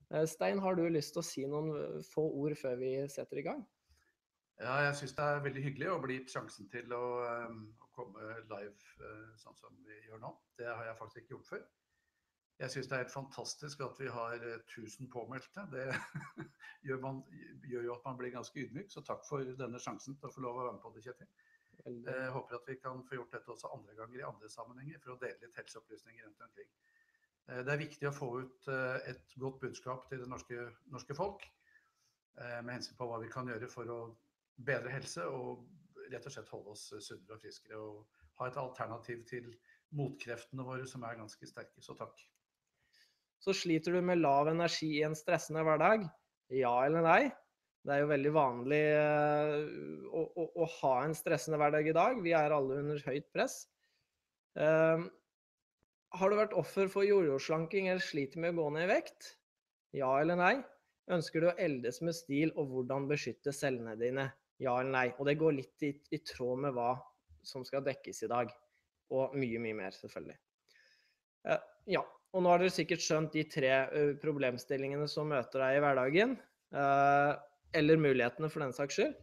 Stein, har du lyst til å si noen få ord før vi setter i gang? Ja, jeg synes det er veldig hyggelig å bli gitt sjansen til å komme live sånn som vi gjør nå. Det har jeg faktisk ikke gjort før. Jeg synes det er helt fantastisk at vi har 1000 påmeldte. Det gjør, gjør jo at man blir ganske ydmyk, så takk for denne sjansen til å få lov å være med på det, Kjetil. Veldig. Jeg håper at vi kan få gjort dette også andre ganger i andre sammenhenger for å dele litt helseopplysninger rundt omkring. Det er viktig å få ut et godt budskap til det norske folk med hensyn på hva vi kan gjøre for å bedre helse og rett og slett holde oss sunnere og friskere og ha et alternativ til motkreftene våre som er ganske sterke. Så takk. Så sliter du med lav energi i en stressende hverdag? Ja eller nei? Det er jo veldig vanlig å ha en stressende hverdag i dag. Vi er alle under høyt press. Har du vært offer for jordjordslanking eller sliter med å gå ned i vekt? Ja eller nei? Ønsker du å eldes med stil og hvordan beskytte cellene dine? Ja eller nei? Og det går litt i tråd med hva som skal dekkes i dag. Og mye, mye mer selvfølgelig. Ja, og nå har dere sikkert skjønt de 3 problemstillingene som møter deg i hverdagen. Eller mulighetene for den saks skyld.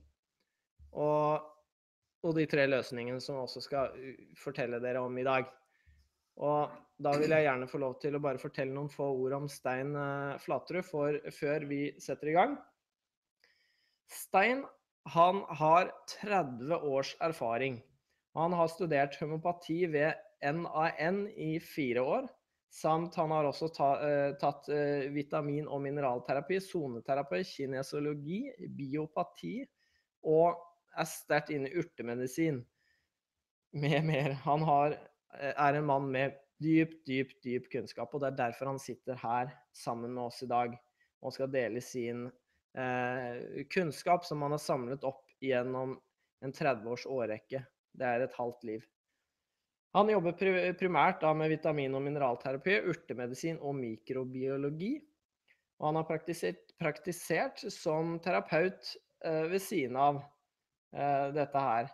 Og de 3 løsningene som jeg også skal fortelle dere om i dag. Og da vil jeg gjerne få lov til å bare fortelle noen få ord om Stein Flaterud før vi setter i gang. Stein, han har 30 års erfaring. Han har studert homopati ved NAN i 4 år, samt han har også tatt vitamin- og mineralterapi, zoneterapi, kinesiologi, biopati, og er sterkt inne i urtemedisin. Med mer. Han er en mann med dyp kunnskap, og det er derfor han sitter her sammen med oss i dag, og skal dele sin kunnskap som han har samlet opp gjennom en 30 års årrekke. Det er et halvt liv. Han jobber primært da med vitamin- og mineralterapi, urtemedisin og mikrobiologi. Og han har praktisert som terapeut ved siden av dette her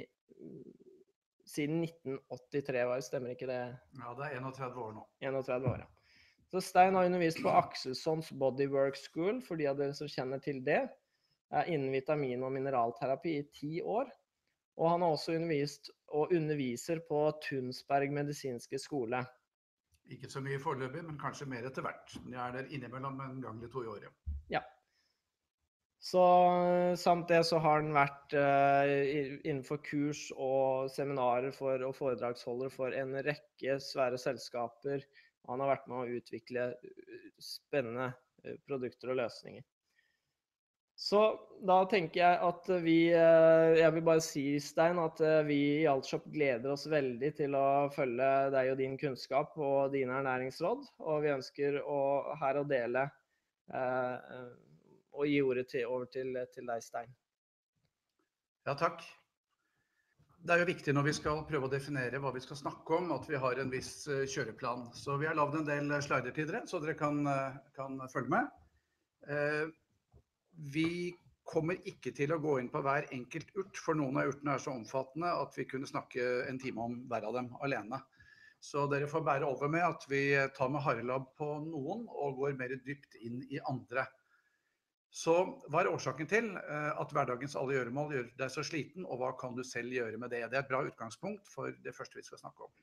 siden 1983, stemmer ikke det? Ja, det er 31 år nå. 31 år, ja. Så Stein har undervist på Axelsons Bodywork School, for de av dere som kjenner til det, innen vitamin- og mineralterapi i 10 år. Og han har også undervist og underviser på Tunsberg medisinske skole. Ikke så mye foreløpig, men kanskje mer etter hvert. Jeg er der innimellom en gang eller 2 i året. Ja. Så samt det så har han vært innenfor kurs og seminarer og foredragsholdere for en rekke svære selskaper. Han har vært med å utvikle spennende produkter og løsninger. Så da tenker jeg at jeg vil bare si, Stein, at vi i Altshop gleder oss veldig til å følge deg og din kunnskap og dine ernæringsråd, og vi ønsker her å dele og gi ordet over til deg, Stein. Ja, takk. Det er jo viktig når vi skal prøve å definere hva vi skal snakke om, at vi har en viss kjøreplan. Så vi har lavet en del slider til dere, så dere kan følge med. Vi kommer ikke til å gå inn på hver enkelt urt, for noen av urtene er så omfattende at vi kunne snakke en time om hver av dem alene. Så dere får bære over med at vi tar med harelabb på noen og går mer dypt inn i andre. Så hva er årsaken til at hverdagens alle gjøremål gjør deg så sliten, og hva kan du selv gjøre med det? Det er et bra utgangspunkt for det første vi skal snakke om.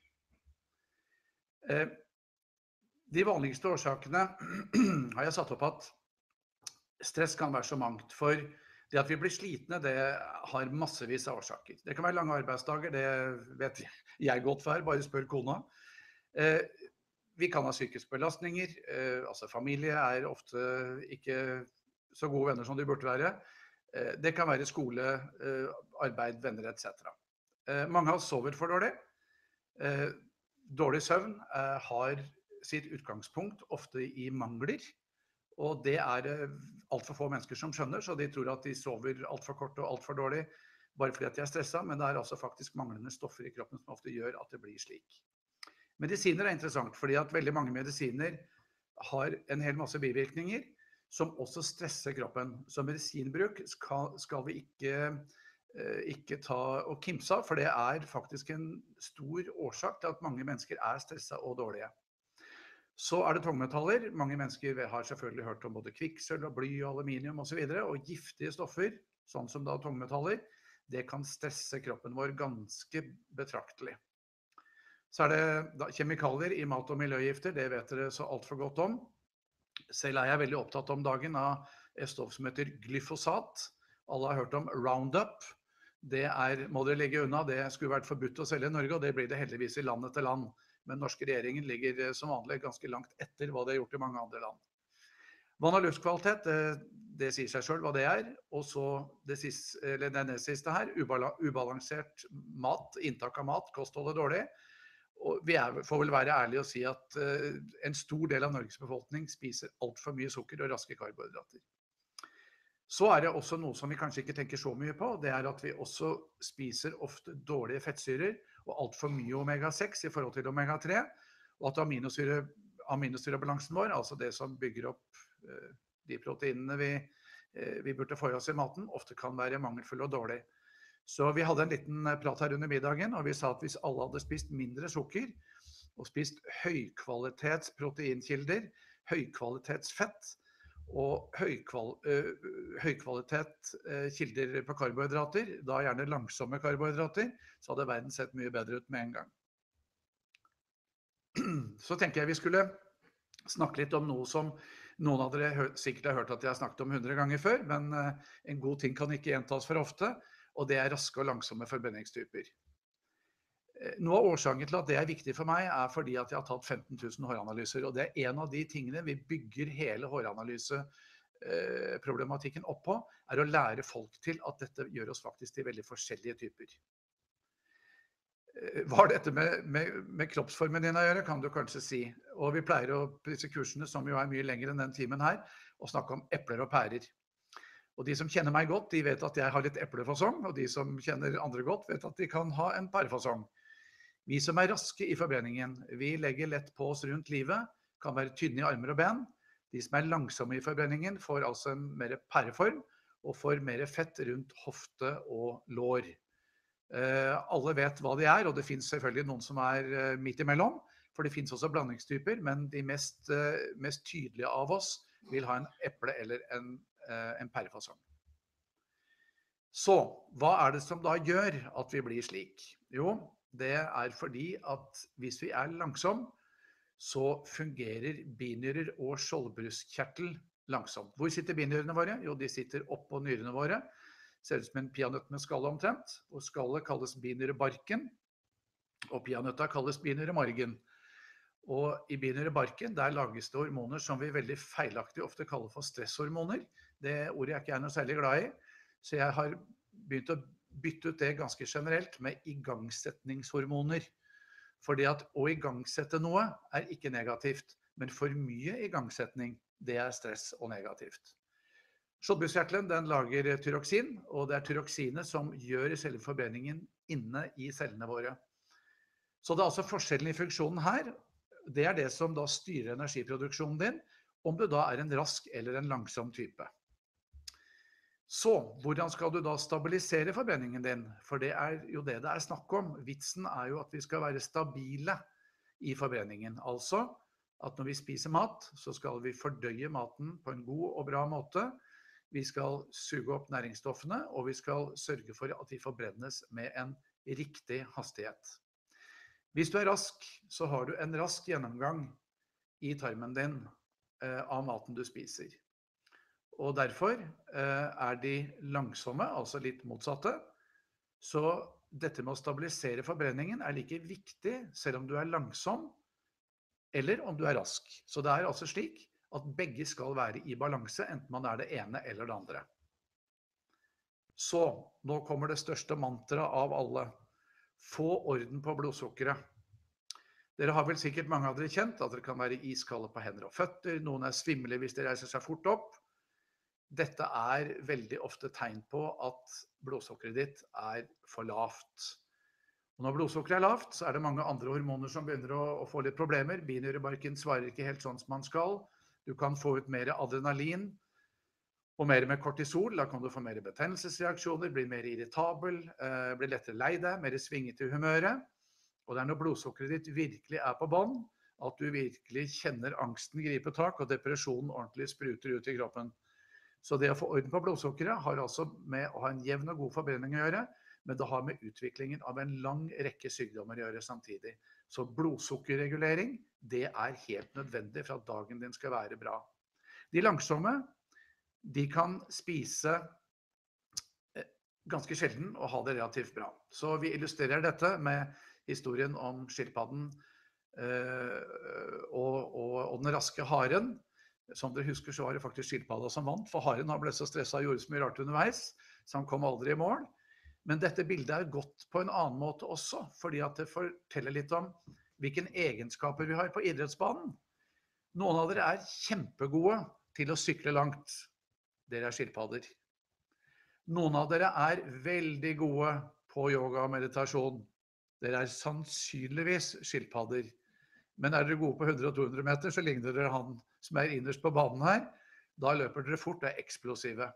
De vanligste årsakene har jeg satt opp at stress kan være så mangt, for det at vi blir slitne, det har massevis av årsaker. Det kan være lange arbeidsdager, det vet jeg godt hver, bare spør kona. Vi kan ha psykiske belastninger, altså familie er ofte ikke så gode venner som de burde være. Det kan være skole, arbeid, venner, etc. Mange av oss sover for dårlig. Dårlig søvn har sitt utgangspunkt ofte i mangler, og det er alt for få mennesker som skjønner, så de tror at de sover alt for kort og alt for dårlig, bare fordi at de er stresset, men det er altså faktisk manglende stoffer i kroppen som ofte gjør at det blir slik. Medisiner er interessant, fordi at veldig mange medisiner har en hel masse bivirkninger, som også stresser kroppen. Så medisinbruk skal vi ikke ta og kimse av, for det er faktisk en stor årsak til at mange mennesker er stresset og dårlige. Så det tungmetaller. Mange mennesker har selvfølgelig hørt om både kvikksølv og bly og aluminium og så videre, og giftige stoffer, sånn som da tungmetaller, det kan stresse kroppen vår ganske betraktelig. Så det da kjemikalier i mat- og miljøgifter, det vet dere så alt for godt om. Selv jeg veldig opptatt om dagen av et stoff som heter glyfosat. Alle har hørt om Roundup. Det må dere legge unna, det skulle vært forbudt å selge i Norge, og det blir det heldigvis i land etter land. Men norske regjeringen ligger som vanlig ganske langt etter hva det har gjort i mange andre land. Vann- og luftkvalitet, det sier seg selv hva det og så det nest siste her, ubalansert mat, inntak av mat, kostholdet dårlig. Og vi får vel være ærlige og si at en stor del av Norges befolkning spiser alt for mye sukker og raske karbohydrater. Så det også noe som vi kanskje ikke tenker så mye på, det at vi også spiser ofte dårlige fettsyrer og alt for mye omega-6 i forhold til omega-3, og at aminosyrebalansen vår, altså det som bygger opp de proteinene vi burde få i oss i maten, ofte kan være mangelfull og dårlig. Så vi hadde en liten prat her under middagen, og vi sa at hvis alle hadde spist mindre sukker, og spist høykvalitets proteinkilder, høykvalitets fett, og høykvalitet kilder på karbohydrater, da gjerne langsomme karbohydrater, så hadde verden sett mye bedre ut med en gang. Så tenker jeg vi skulle snakke litt om noe som noen av dere sikkert har hørt at jeg har snakket om 100 ganger før, men en god ting kan ikke gjentas for ofte, og det raske og langsomme forbrenningstyper. Noe av årsaken til at det viktig for meg fordi at jeg har tatt 15 000 håranalyser, og det en av de tingene vi bygger hele håranalyseproblematikken opp på, å lære folk til at dette gjør oss faktisk til veldig forskjellige typer. Hva har dette med kroppsformen din å gjøre, kan du kanskje si. Og vi pleier på disse kursene, som jo mye lengre enn den timen her, å snakke om epler og pærer. Og de som kjenner meg godt, de vet at jeg har litt eplefasong, og de som kjenner andre godt, vet at de kan ha en pærefasong. Vi som raske i forbrenningen, vi legger lett på oss rundt livet, kan være tynne i armer og ben. De som langsomme i forbrenningen får altså en mer pæreform, og får mer fett rundt hofte og lår. Alle vet hva de og det finnes selvfølgelig noen som midt imellom, for det finnes også blandingstyper, men de mest tydelige av oss vil ha en eple eller en pærefasong. Så, hva det som da gjør at vi blir slik? Jo, det fordi at hvis vi langsom, så fungerer binyrer og skjoldbruskkjertel langsomt. Hvor sitter binyrene våre? Jo, de sitter oppå nyrene våre. Ser ut som en peanøtt med skalle omtrent. Og skallet kalles binyrebarken, og peanøtta kalles binyremargen. Og i binyrebarken, der lages det hormoner som vi veldig feilaktig ofte kaller for stresshormoner. Det ordet ikke jeg noe særlig glad i, så jeg har begynt å bytte ut det ganske generelt med igangsetningshormoner. Fordi at å igangsette noe ikke negativt, men for mye igangsetning, det stress og negativt. Skjoldbruskkjertelen, den lager tyroksin, og det tyroksinet som gjør selve forbrenningen inne i cellene våre. Så det altså forskjellen i funksjonen her, det det som da styrer energiproduksjonen din, om du da en rask eller en langsom type. Så, hvordan skal du da stabilisere forbrenningen din? For det jo det snakk om. Vitsen jo at vi skal være stabile i forbrenningen. Altså, at når vi spiser mat, så skal vi fordøye maten på en god og bra måte. Vi skal suge opp næringsstoffene, og vi skal sørge for at de forbrennes med en riktig hastighet. Hvis du rask, så har du en rask gjennomgang i tarmen din av maten du spiser. Og derfor de langsomme, altså litt motsatte. Så dette med å stabilisere forbrenningen like viktig, selv om du langsom, eller om du rask. Så det altså slik at begge skal være i balanse, enten man det ene eller det andre. Så, nå kommer det største mantraet av alle. Få orden på blodsukkeret. Dere har vel sikkert mange av dere kjent, at dere kan være iskalde på hender og føtter, noen svimle hvis de reiser seg fort opp. Dette veldig ofte tegn på at blodsukkeret ditt for lavt. Og når blodsukkeret lavt, så det mange andre hormoner som begynner å få litt problemer. Binyrebarken svarer ikke helt sånn som man skal. Du kan få ut mer adrenalin og mer med kortisol. Da kan du få mer betennelsesreaksjoner, bli mer irritabel, bli lettere lei deg, mer svinget i humøret. Og det når blodsukkeret ditt virkelig på bånd, at du virkelig kjenner angsten gripe tak, og depresjonen ordentlig spruter ut i kroppen. Så det å få orden på blodsukkeret har altså med å ha en jevn og god forbrenning å gjøre, men det har med utviklingen av en lang rekke sykdommer å gjøre samtidig. Så blodsukkerregulering, det er helt nødvendig for at dagen din skal være bra. De langsomme, de kan spise ganske sjelden og ha det relativt bra. Så vi illustrerer dette med historien om skilpadden og den raske haren. Som dere husker så var det faktisk skilpadda som vant, for haren har ble så stresset og gjorde så mye rart underveis, så han kom aldri i mål. Men dette bildet er godt på en annen måte også, fordi at det forteller litt om hvilke egenskaper vi har på idrettsbanen. Noen av dere er kjempegode til å sykle langt. Dere er skilpadder. Noen av dere er veldig gode på yoga og meditasjon. Dere er sannsynligvis skilpadder. Men er dere gode på 100 og 200 meter, så ligner dere han som er innerst på banen her. Da løper dere fort, det er eksplosive.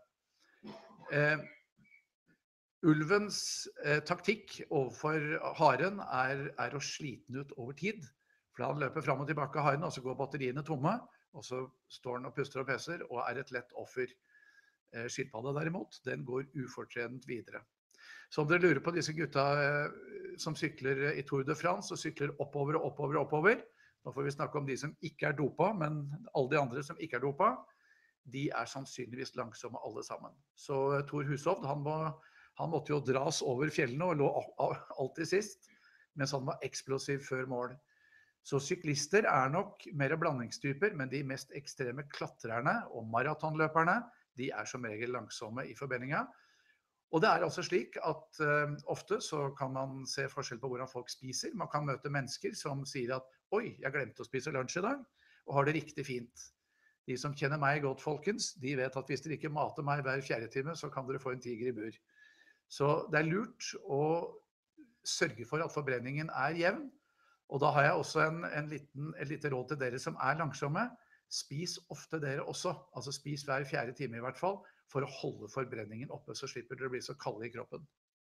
Ulvens taktikk overfor haren er å slite den ut over tid. For han løper fram og tilbake haren, og så går batteriene tomme, og så står han og puster og peser, og er et lett offer. Skilpadda derimot, den går ufortrenet videre. Så om dere lurer på disse gutta som sykler i Tour de France, og sykler oppover og oppover og oppover, nå får vi snakke om de som ikke er dopa, men alle de andre som ikke er dopa, de er sannsynligvis langsomme alle sammen. Så Thor Hushovd, han måtte jo dras over fjellene og lå alltid sist, mens han var eksplosiv før mål. Så syklister er nok mer blandingstyper, men de mest ekstreme klatrerne og maratonløperne, de er som regel langsomme i forbrenninga. Og det er altså slik at ofte så kan man se forskjell på hvordan folk spiser. Man kan møte mennesker som sier at «Oi, jeg glemte å spise lunsj i dag», og har det riktig fint. De som kjenner meg godt, folkens, de vet at hvis dere ikke mater meg hver 4. time, så kan dere få en tiger i bur. Så det er lurt å sørge for at forbrenningen er jevn. Og da har jeg også et lite råd til dere som er langsomme. Spis ofte dere også, altså spis hver 4. time i hvert fall, for å holde forbrenningen oppe, så slipper dere å bli så kalde i kroppen.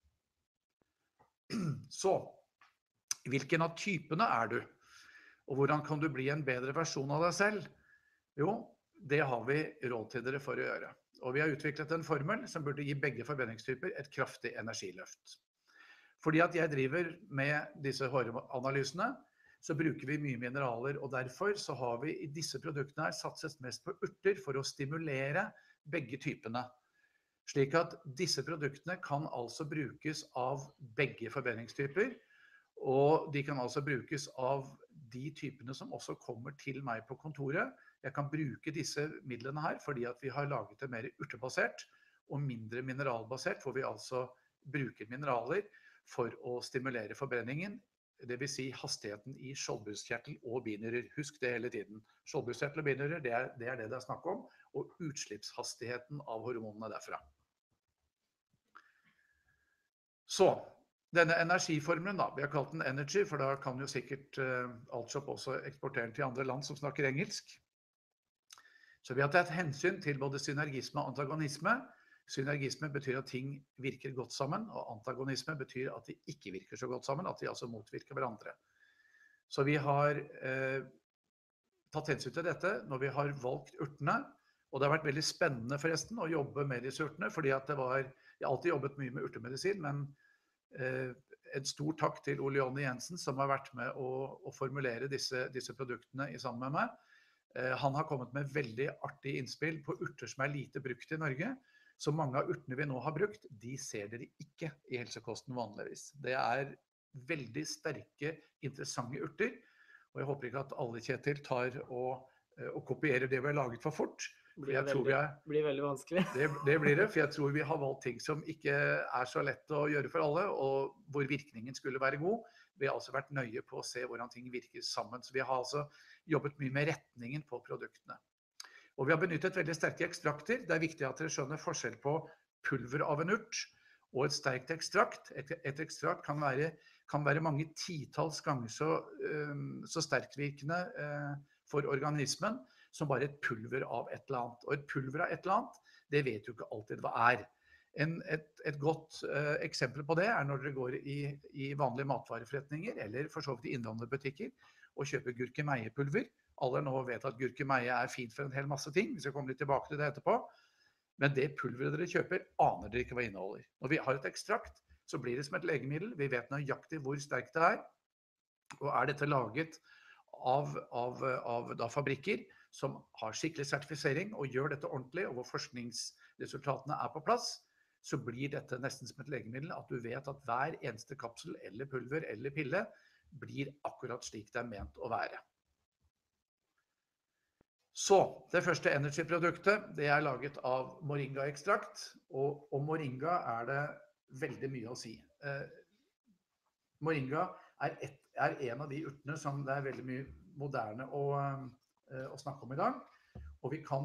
Så, hvilken av typene er du? Og hvordan kan du bli en bedre versjon av deg selv? Jo, det har vi råd til dere for å gjøre. Og vi har utviklet en formel som burde gi begge forbrenningstyper et kraftig energiløft. Fordi at jeg driver med disse håranalysene, så bruker vi mye mineraler, og derfor så har vi i disse produktene her satset mest på urter for å stimulere begge typene. Slik at disse produktene kan altså brukes av begge forbrenningstyper, og de kan altså brukes av de typene som også kommer til meg på kontoret. Jeg kan bruke disse midlene her, fordi at vi har laget det mer urtebasert og mindre mineralbasert, hvor vi altså bruker mineraler for å stimulere forbrenningen. Det vil si hastigheten i skjoldbruskkjertel og binyrer. Husk det hele tiden. Skjoldbruskkjertel og binyrer, det er det er snakk om, og utslippshastigheten av hormonene derfra. Så, denne energiformelen da, vi har kalt den Energy, for da kan jo sikkert Altshop også eksportere den til andre land som snakker engelsk. Så vi har tatt hensyn til både synergisme og antagonisme. Synergisme betyr at ting virker godt sammen, og antagonisme betyr at de ikke virker så godt sammen, at de altså motvirker hverandre. Så vi har tatt hensyn til dette når vi har valgt urtene, og det har vært veldig spennende forresten å jobbe med disse urtene, fordi at jeg har alltid jobbet mye med urtemedisin, men en stor takk til Ole Jonny Jensen som har vært med å formulere disse produktene sammen med meg. Han har kommet med veldig artig innspill på urter som er lite brukt i Norge. Så mange av urtene vi nå har brukt, de ser dere ikke i helsekosten vanligvis. Det er veldig sterke, interessante urter, og jeg håper ikke at alle, Kjetil, tar og kopierer det vi har laget for fort. Blir veldig vanskelig. Det blir det, for jeg tror vi har valgt ting som ikke er så lett å gjøre for alle, og hvor virkningen skulle være god. Vi har altså vært nøye på å se hvordan ting virker sammen, så vi har altså jobbet mye med retningen på produktene. Og vi har benyttet veldig sterke ekstrakter. Det er viktig at dere skjønner forskjell på pulver av en urt og et sterkt ekstrakt. Et ekstrakt kan være mange titalls ganger så sterktvirkende for organismen som bare et pulver av et eller annet. Og et pulver av et eller annet, det vet jo ikke alltid hva er. Et godt eksempel på det er når dere går i vanlige matvareforretninger, eller for så vidt i innvandrerbutikker, å kjøpe gurkemeiepulver. Alle nå vet at gurkemeie fint for en hel masse ting, vi skal komme litt tilbake til det etterpå. Men det pulveret dere kjøper, aner dere ikke hva inneholder. Når vi har et ekstrakt, så blir det som et legemiddel. Vi vet nøyaktig hvor sterkt det og dette laget av fabrikker som har skikkelig sertifisering og gjør dette ordentlig, og hvor forskningsresultatene på plass, så blir dette nesten som et legemiddel, at du vet at hver eneste kapsel eller pulver eller pille blir akkurat slik det ment å være. Så, det første Energy-produktet, det laget av moringa-ekstrakt, og om moringa det veldig mye å si. Moringa en av de urtene som det veldig mye moderne å snakke om i dag, og vi kan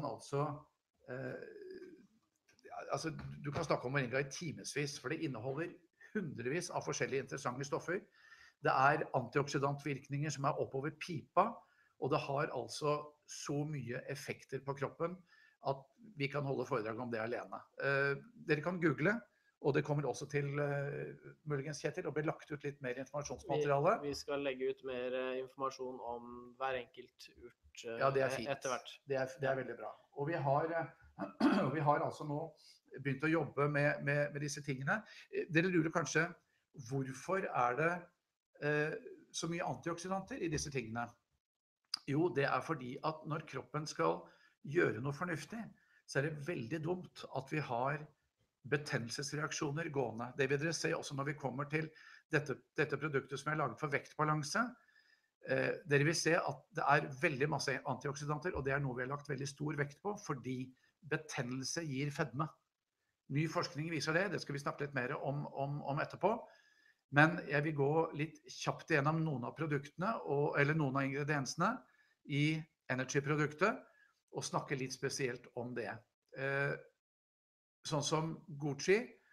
du kan snakke om moringa i timesvis, for det inneholder hundrevis av forskjellige interessante stoffer. Det antioksidantvirkninger som oppover pipa, og det har altså så mye effekter på kroppen at vi kan holde foredrag om det alene. Dere kan google, og det kommer også til, muligens Kjetil, å bli lagt ut litt mer informasjonsmateriale. Vi skal legge ut mer informasjon om hver enkelt urt etter hvert. Det er veldig bra. Og vi har altså nå begynt å jobbe med disse tingene. Dere lurer kanskje, hvorfor det så mye antioksidanter i disse tingene? Jo, det fordi at når kroppen skal gjøre noe fornuftig, så det veldig dumt at vi har betennelsesreaksjoner gående. Det vil dere se også når vi kommer til dette produktet som laget for vektbalanse. Dere vil se at det veldig masse antioksidanter, og det noe vi har lagt veldig stor vekt på, fordi betennelse gir fedme. Ny forskning viser det skal vi snakke litt mer om etterpå. Men jeg vil gå litt kjapt gjennom noen av produktene, eller noen av ingrediensene i Energy-produktet, og snakke litt spesielt om det. Sånn som Gucci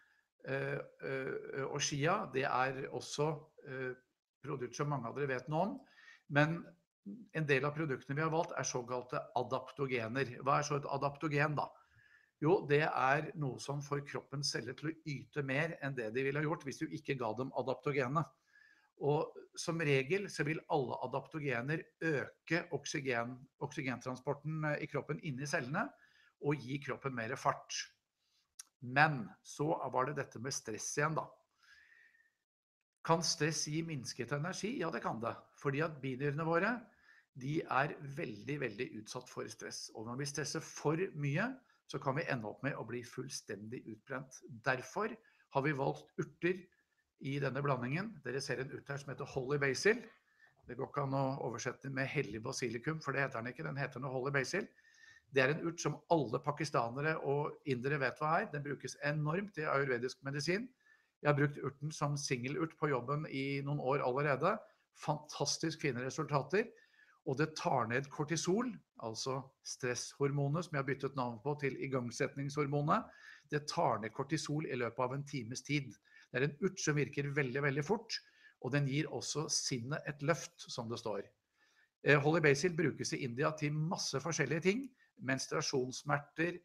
og Shia, det også produkter som mange av dere vet noe om, men en del av produktene vi har valgt såkalte adaptogener. Hva så et adaptogen da? Jo, det noe som får kroppens celler til å yte mer enn det de ville ha gjort hvis du ikke ga dem adaptogenene. Og som regel så vil alle adaptogener øke oksygentransporten i kroppen inni cellene og gi kroppen mer fart. Men så var det dette med stress igjen da. Kan stress gi minsket energi? Ja, det kan det. Fordi at binyrene våre, de veldig, veldig utsatt for stress. Og når vi stresser for mye, så kan vi ende opp med å bli fullstendig utbrent. Derfor har vi valgt urter i denne blandingen. Dere ser en urt her som heter Holy Basil. Det går ikke an å oversette med hellig basilikum, for det heter den ikke. Den heter noe Holy Basil. Det en urt som alle pakistanere og indere vet hva Den brukes enormt i ayurvedisk medisin. Jeg har brukt urten som singelurt på jobben i noen år allerede. Fantastisk fine resultater. Og det tar ned kortisol, altså stresshormonet, som jeg har byttet navn på til igangsetningshormonet. Det tar ned kortisol i løpet av en times tid. Det en urt som virker veldig, veldig fort, og den gir også sinnet et løft, som det står. Holy Basil brukes i India til masse forskjellige ting. Menstruasjonssmerter,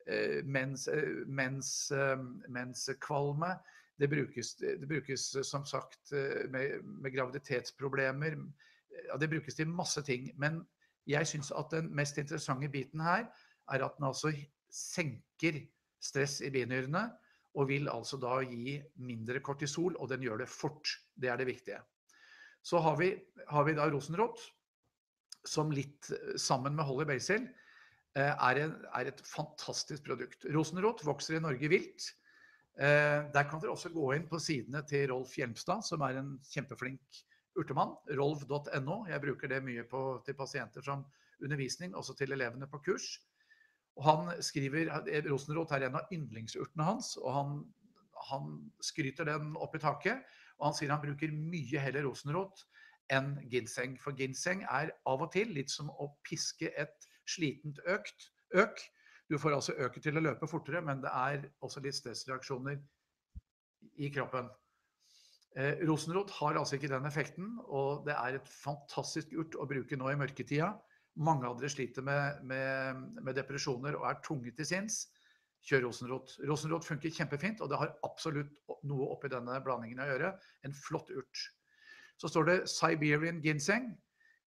menskvalme. Det brukes som sagt med graviditetsproblemer. Ja, det brukes til masse ting, men jeg synes at den mest interessante biten her at den altså senker stress i binyrene, og vil altså da gi mindre kortisol, og den gjør det fort. Det det viktige. Så har vi da rosenrot, som litt sammen med Holy Basil et fantastisk produkt. Rosenrot vokser i Norge vilt. Der kan dere også gå inn på sidene til Rolf Hjelmstad, som en kjempeflink urtemann, rolf.no. Jeg bruker det mye til pasienter som undervisning, også til elevene på kurs. Og han skriver, rosenrot en av yndlingsurtene hans, og han skryter den opp i taket, og han sier han bruker mye heller rosenrot enn ginseng, for ginseng av og til litt som å piske et slitent øk. Du får altså øket til å løpe fortere, men det også litt stressreaksjoner i kroppen. Rosenrot har altså ikke den effekten, og det et fantastisk urt å bruke nå i mørketida. Mange av dere sliter med depresjoner og tunge til sinns. Kjør rosenrot. Rosenrot funker kjempefint, og det har absolutt noe oppi denne blandingen å gjøre. En flott urt. Så står det Siberian ginseng.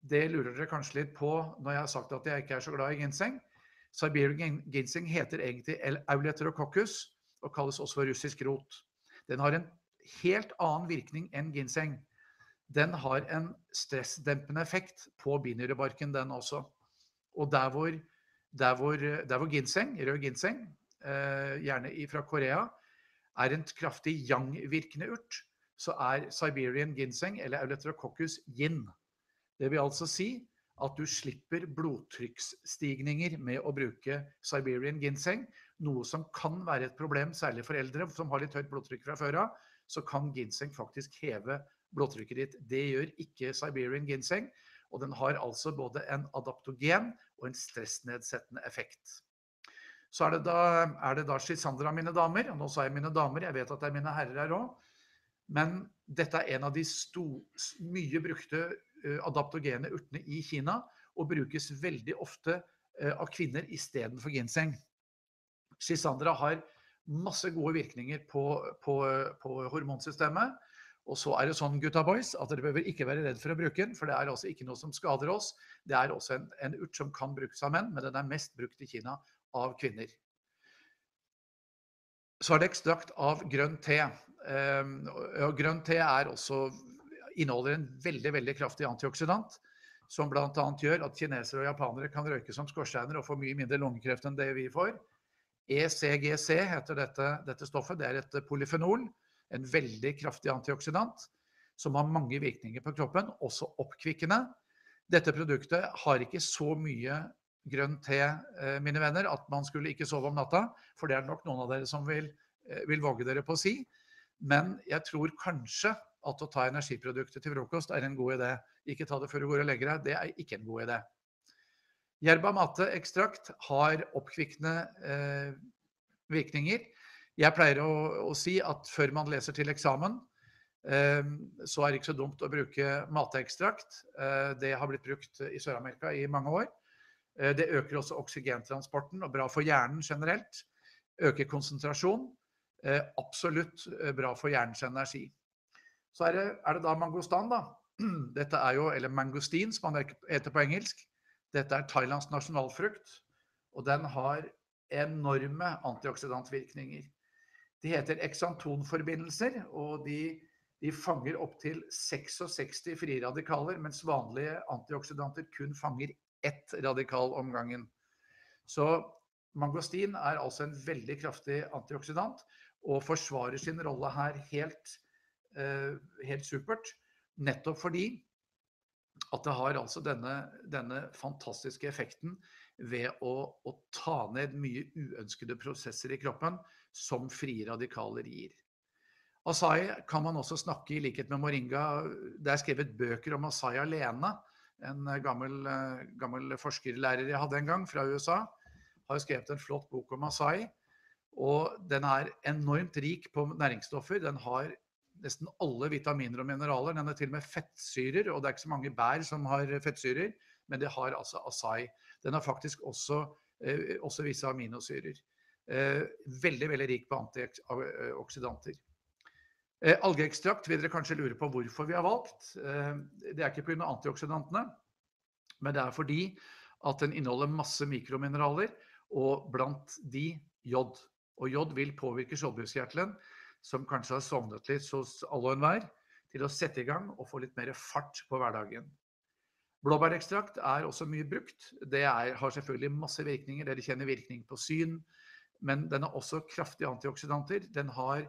det lurer dere kanskje litt på når jeg har sagt at jeg ikke er så glad i ginseng. Siberian ginseng heter egentlig Eleutherococcus og kalles også for russisk rot. Den har en helt annen virkning enn ginseng. Den har en stressdempende effekt på binyrebarken, den også. Og der hvor ginseng, rød ginseng, gjerne fra Korea, er en kraftig yang-virkende urt, så er Siberian ginseng eller Eleutherococcus yin. Det vil altså si at du slipper blodtrykksstigninger med å bruke Siberian ginseng, noe som kan være et problem, særlig for eldre som har litt høyt blodtrykk fra før av, så kan ginseng faktisk heve blodtrykket ditt. Det gjør ikke Siberian ginseng, og den har altså både en adaptogen og en stressnedsettende effekt. Så er det da Schisandra, mine damer, og nå sa jeg mine damer, jeg vet at det er mine herrer her også, men dette er en av de mye brukte adaptogene urtene i Kina, og brukes veldig ofte av kvinner i stedet for ginseng. Schisandra har masse gode virkninger på hormonsystemet, og så er det sånn, gutta boys, at dere behøver ikke være redd for å bruke den, for det er altså ikke noe som skader oss. Det er også en urt som kan brukes av menn, men den er mest brukt i Kina av kvinner. Så er det ekstrakt av grønn te. Og grønn te inneholder en veldig, veldig kraftig antioksidant, som blant annet gjør at kinesere og japanere kan røyke som skorsteiner og få mye mindre lungekreft enn det vi får. ECGC heter dette stoffet. Det er et polyfenol, en veldig kraftig antioksidant, som har mange virkninger på kroppen, også oppkvikkende. Dette produktet har ikke så mye grønn te, mine venner, at man skulle ikke sove om natta, for det er nok noen av dere som vil våge dere på å si. Men jeg tror kanskje at å ta energiprodukter til frokost er en god idé. Ikke ta det før du går og legger deg, det er ikke en god idé. Yerba mate-ekstrakt har oppkvikkende virkninger. Jeg pleier å si at før man leser til eksamen, så er det ikke så dumt å bruke mateekstrakt. Det har blitt brukt i Sør-Amerika i mange år. Det øker også oksygentransporten, og bra for hjernen generelt. Øker konsentrasjon. Absolutt bra for hjernens energi. Så er det da mangostan, da. Dette er jo, eller mangostin, som man heter på engelsk. Dette er Thailands nasjonalfrukt, og den har enorme antioksidantvirkninger. De heter exantonforbindelser, og de fanger opp til 66 frie radikaler, mens vanlige antioksidanter kun fanger ett radikal om gangen. Så mangostin er altså en veldig kraftig antioksidant, og forsvarer sin rolle her helt supert, nettopp fordi at det har altså denne fantastiske effekten ved å ta ned mye uønskede prosesser i kroppen som frie radikaler gir. Acai kan man også snakke i likhet med moringa. Det er skrevet bøker om acai alene. En gammel forskerlærer jeg hadde en gang fra USA har skrevet en flott bok om acai, og den er enormt rik på næringsstoffer. Den har nesten alle vitaminer og mineraler. Den er til og med fettsyrer, og det er ikke så mange bær som har fettsyrer, men det har altså acai. Den har faktisk også visse aminosyrer. Veldig, veldig rik på antioksidanter. Algeekstrakt vil dere kanskje lure på hvorfor vi har valgt. Det er ikke på grunn av antioksidantene, men det er fordi at den inneholder masse mikromineraler, og blant de jod. Og jod vil påvirke skjoldbruskkjertelen, som kanskje har sovnet litt hos alle og enhver, til å sette i gang og få litt mer fart på hverdagen. Blåbærekstrakt er også mye brukt. Det har selvfølgelig masse virkninger. Dere kjenner virkning på syn, men den har også kraftige antioksidanter. Den har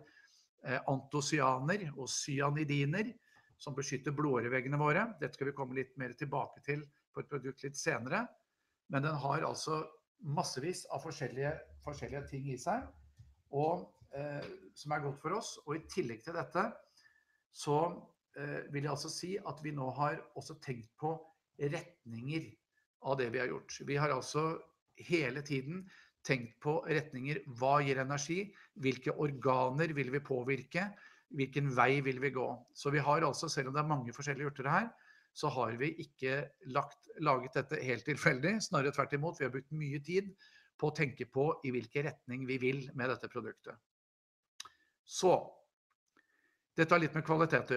antocyaner og cyanidiner som beskytter blodåreveggene våre. Dette skal vi komme litt mer tilbake til på et produkt litt senere. Men den har altså massevis av forskjellige ting i seg, og som er godt for oss. Og i tillegg til dette, så vil jeg altså si at vi nå har også tenkt på retninger av det vi har gjort. Vi har altså hele tiden tenkt på retninger. Hva gir energi? Hvilke organer vil vi påvirke? Hvilken vei vil vi gå? Så vi har altså, selv om det er mange forskjellige urter her, så har vi ikke laget dette helt tilfeldig. Snarere tvert imot, vi har brukt mye tid på å tenke på i hvilken retning vi vil med dette produktet. Så, dette har litt med kvalitet å gjøre.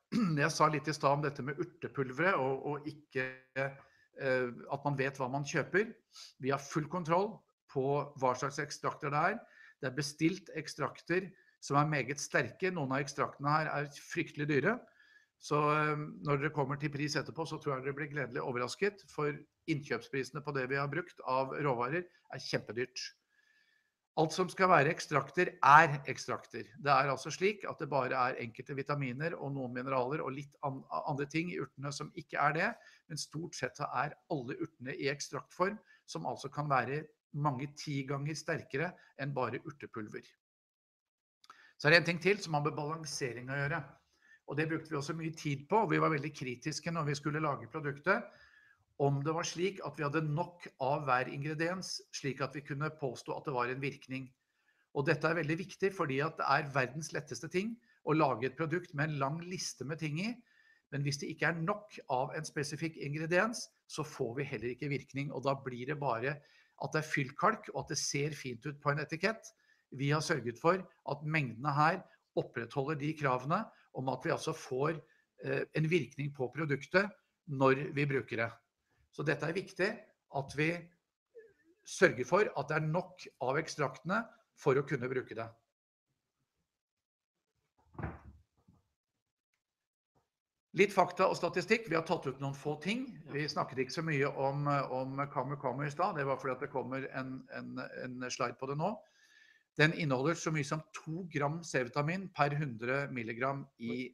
jeg sa litt i sted om dette med urtepulvere, og ikke at man vet hva man kjøper. Vi har full kontroll på hva slags ekstrakter det er. Det er bestilt ekstrakter som er meget sterke. Noen av ekstraktene her er fryktelig dyre. Så når dere kommer til pris etterpå, så tror jeg dere blir gledelig overrasket, for innkjøpsprisene på det vi har brukt av råvarer er kjempedyrt. Alt som skal være ekstrakter er ekstrakter. Det er altså slik at det bare er enkelte vitaminer og noen mineraler og litt andre ting i urtene som ikke er det, men stort sett så er alle urtene i ekstraktform, som altså kan være mange 10 ganger sterkere enn bare urtepulver. Så er det en ting til som har med balansering å gjøre. Og det brukte vi også mye tid på, og vi var veldig kritiske når vi skulle lage produktet, om det var slik at vi hadde nok av hver ingrediens, slik at vi kunne påstå at det var en virkning. Og dette er veldig viktig, fordi at det er verdens letteste ting å lage et produkt med en lang liste med ting i, men hvis det ikke er nok av en spesifikk ingrediens, så får vi heller ikke virkning, og da blir det bare at det er fyllkalk, og at det ser fint ut på en etikett. Vi har sørget for at mengdene her opprettholder de kravene om at vi altså får en virkning på produktet når vi bruker det. Så dette er viktig at vi sørger for at det er nok av ekstraktene for å kunne bruke det. Litt fakta og statistikk. Vi har tatt ut noen få ting. Vi snakket ikke så mye om Kamu i sted. Det var fordi at det kommer en slide på det nå. Den inneholder så mye som 2 gram C-vitamin per 100 milligram i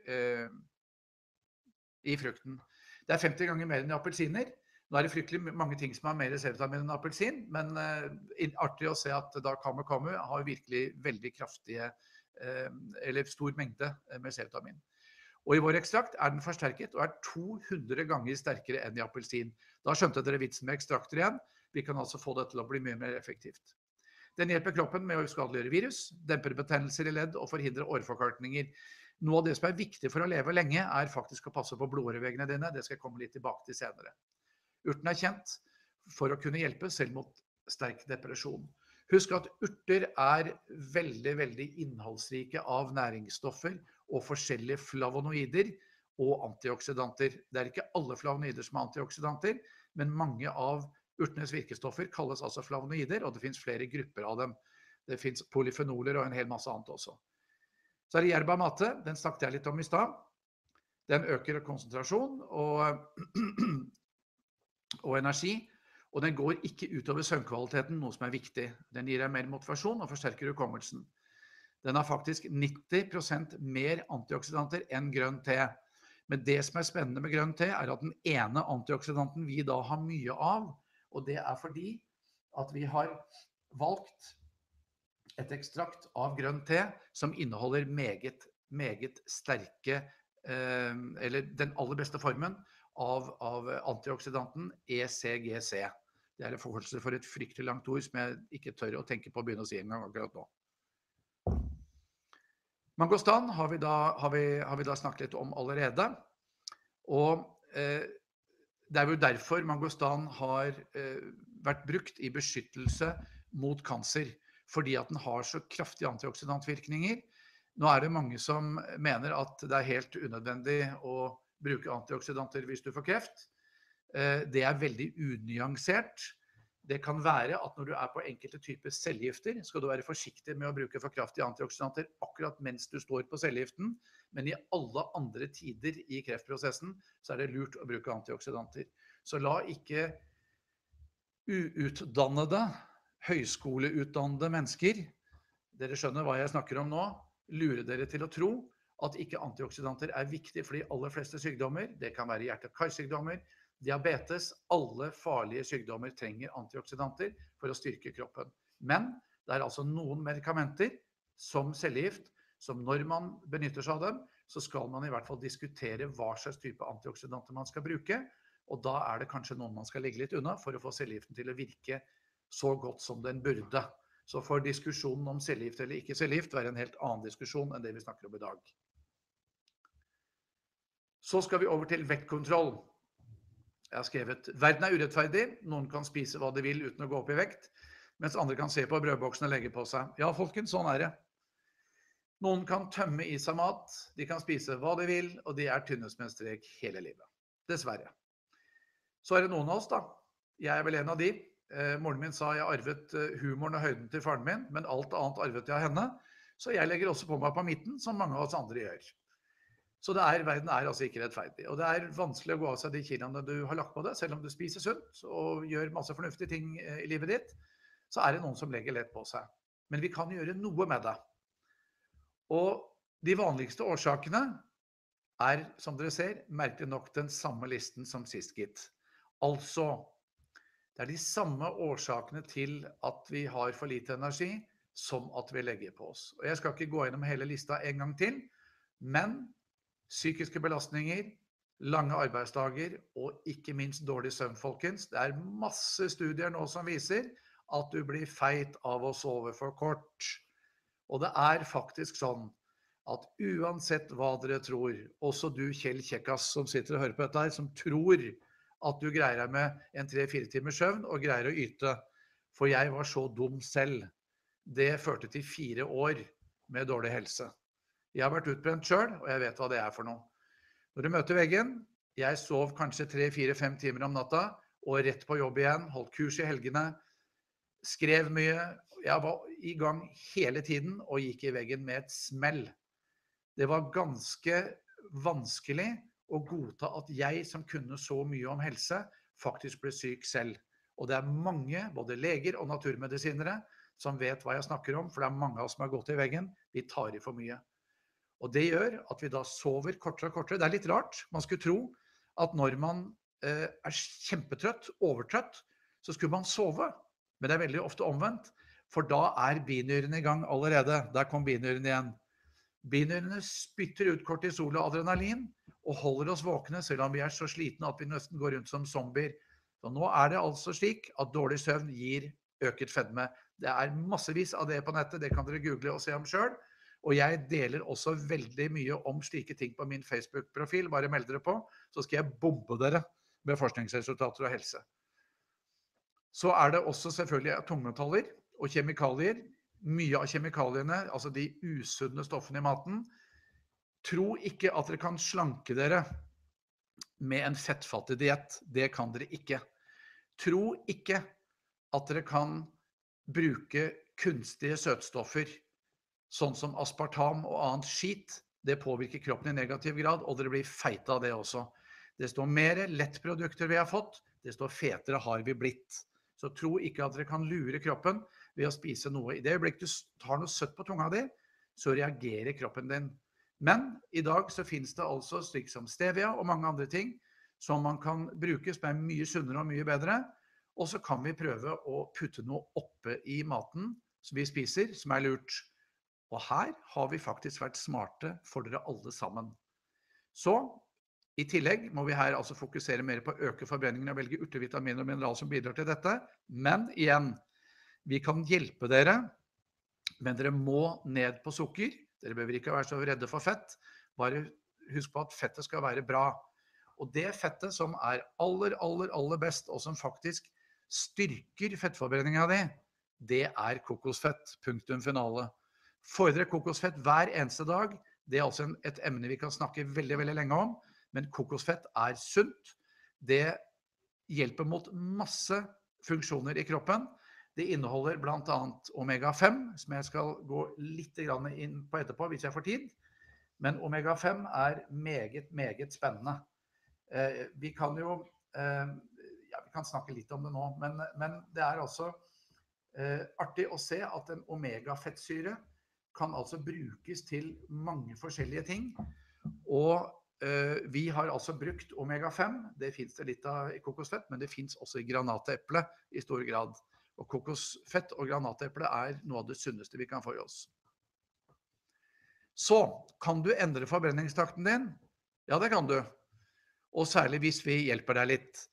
frukten. Det er 50 ganger mer enn i appelsiner. Nå er det fryktelig mange ting som har mer C-vitamin enn appelsin, men artig å se at da Kamu har virkelig veldig kraftige, eller stor mengde med C-vitamin. Og i vår ekstrakt er den forsterket og er 200 ganger sterkere enn i appelsin. Da skjønte dere vitsen med ekstrakter igjen. Vi kan altså få det til å bli mye mer effektivt. Den hjelper kroppen med å uskadeliggjøre virus, demper betennelser i ledd og forhindre åreforkalkninger. Noe av det som er viktig for å leve lenge er faktisk å passe på blodårevegene dine. Det skal jeg komme litt tilbake til senere. Urten er kjent for å kunne hjelpe selv mot sterk depresjon. Husk at urter er veldig, veldig innholdsrike av næringsstoffer og forskjellige flavonoider og antioksidanter. Det er ikke alle flavonoider som er antioksidanter, men mange av urtenes virkestoffer kalles altså flavonoider, og det finnes flere grupper av dem. Det finnes polyfenoler og en hel masse annet også. Så er det yerba mate, den snakket jeg litt om i sted. Den øker konsentrasjon og energi, og den går ikke utover søvnkvaliteten, noe som er viktig. Den gir deg mer motivasjon og forsterker hukommelsen. Den har faktisk 90% mer antioksidanter enn grønn te. Men det som er spennende med grønn te er at den ene antioksidanten vi da har mye av, og det er fordi at vi har valgt et ekstrakt av grønn te som inneholder meget, meget sterke, eller den aller beste formen av antioksidanten ECGC. Det er en forkortelse for et fryktelig langt ord som jeg ikke tør å tenke på å begynne å si en gang akkurat nå. Mangostan har vi da snakket litt om allerede, og det er jo derfor mangostan har vært brukt i beskyttelse mot kanser, fordi at den har så kraftige antioksidantvirkninger. Nå er det mange som mener at det er helt unødvendig å bruke antioksidanter hvis du får kreft. Det er veldig unyansert. Det kan være at når du er på enkelte typer cellegifter, skal du være forsiktig med å bruke for kraftige antioksidanter akkurat mens du står på cellegiften, men i alle andre tider i kreftprosessen så er det lurt å bruke antioksidanter. Så la ikke uutdannede, høyskoleutdannede mennesker, dere skjønner hva jeg snakker om nå, lure dere til å tro at ikke antioksidanter er viktig for de aller fleste sykdommer. Det kan være hjerte- og karsykdommer, diabetes, alle farlige sykdommer trenger antioksidanter for å styrke kroppen. Men det er altså noen medikamenter som cellegift, som når man benytter seg av dem, så skal man i hvert fall diskutere hva slags type antioksidanter man skal bruke, og da er det kanskje noen man skal legge litt unna for å få cellegiften til å virke så godt som den burde. Så får diskusjonen om cellegift eller ikke cellegift være en helt annen diskusjon enn det vi snakker om i dag. Så skal vi over til vektkontroll. Jeg har skrevet, verden er urettferdig, noen kan spise hva de vil uten å gå opp i vekt, mens andre kan se på brødboksen og legge på seg. Ja, folkens, sånn er det. Noen kan tømme i seg mat, de kan spise hva de vil, og de er tynne som en strek hele livet. Dessverre. Så er det noen av oss da. Jeg er vel en av de. Moren min sa jeg arvet humoren og høyden til faren min, men alt annet arvet jeg av henne. Så jeg legger også på meg på midten, som mange av oss andre gjør. Så verden er altså ikke rettferdig. Og det er vanskelig å gå av seg de kiloene du har lagt på det, selv om du spiser sunt og gjør masse fornuftige ting i livet ditt, så er det noen som legger lett på seg. Men vi kan gjøre noe med det. Og de vanligste årsakene er, som dere ser, merkelig nok den samme listen som sist, gitt. Altså, det er de samme årsakene til at vi har for lite energi, som at vi legger på oss. Og jeg skal ikke gå gjennom hele lista en gang til, men psykiske belastninger, lange arbeidsdager og ikke minst dårlig søvn, folkens. Det er masse studier nå som viser at du blir feit av å sove for kort. Og det er faktisk sånn at uansett hva dere tror, også du Kjell Kjekkas som sitter og hører på dette her, som tror at du greier deg med en 3-4 timers søvn og greier å yte, for jeg var så dum selv. Det førte til 4 år med dårlig helse. Jeg har vært utbrent selv, og jeg vet hva det er for noe. Når du møter veggen, jeg sov kanskje 3-4-5 timer om natta, og rett på jobb igjen, holdt kurs i helgene, skrev mye. Jeg var i gang hele tiden, og gikk i veggen med et smell. Det var ganske vanskelig å godta at jeg som kunne så mye om helse, faktisk ble syk selv. Og det er mange, både leger og naturmedisinere, som vet hva jeg snakker om, for det er mange av oss som har gått i veggen, vi tar i for mye. Og det gjør at vi da sover kortere og kortere. Det er litt rart, man skulle tro at når man er kjempetrøtt, overtrøtt, så skulle man sove. Men det er veldig ofte omvendt, for da er binyrene i gang allerede. Der kom binyrene igjen. Binyrene spytter ut kortisol og adrenalin, og holder oss våkne, selv om vi er så slitne at vi nesten går rundt som zombier. Så nå er det altså slik at dårlig søvn gir øket fedme. Det er massevis av det på nettet, det kan dere google og se om selv. Og jeg deler også veldig mye om slike ting på min Facebook-profil. Bare meld dere på, så skal jeg bombe dere med forskningsresultater og helse. Så er det også selvfølgelig tungmetaller og kjemikalier. Mye av kjemikaliene, altså de usunne stoffene i maten. Tro ikke at dere kan slanke dere med en fettfattig diett. Det kan dere ikke. Tro ikke at dere kan bruke kunstige søtstoffer, sånn som aspartam og annet skit. Det påvirker kroppen i negativ grad, og dere blir feite av det også. Det står mer lettprodukter vi har fått, det står fetere har vi blitt. Så tro ikke at dere kan lure kroppen ved å spise noe. I det øyeblikk du tar noe søtt på tunga di, så reagerer kroppen din. Men i dag så finnes det altså slik som stevia og mange andre ting som man kan bruke, som er mye sunnere og mye bedre. Og så kan vi prøve å putte noe oppe i maten som vi spiser, som er lurt. Og her har vi faktisk vært smarte for dere alle sammen. Så i tillegg må vi her altså fokusere mer på å øke forbrenningen og velge urtevitaminer og mineral som bidrar til dette. Men igjen, vi kan hjelpe dere, men dere må ned på sukker. Dere behøver ikke være så redde for fett. Bare husk på at fettet skal være bra. Og det fettet som er aller best, og som faktisk styrker fettforbrenningen av det er kokosfett. Punktum finale. Får dere kokosfett hver eneste dag, det er altså et emne vi kan snakke veldig lenge om, men kokosfett er sunt. Det hjelper mot masse funksjoner i kroppen. Det inneholder blant annet omega-5, som jeg skal gå litt inn på etterpå hvis jeg får tid. Men omega-5 er meget spennende. Vi kan jo, vi kan snakke litt om det nå, men det er altså artig å se at en omega-fettsyre kan altså brukes til mange forskjellige ting. Og vi har altså brukt omega-5, det finnes det litt av i kokosfett, men det finnes også i granateple i stor grad. Og kokosfett og granateple er noe av det sunneste vi kan få i oss. Så, kan du endre forbrenningstakten din? Ja, det kan du. Og særlig hvis vi hjelper deg litt.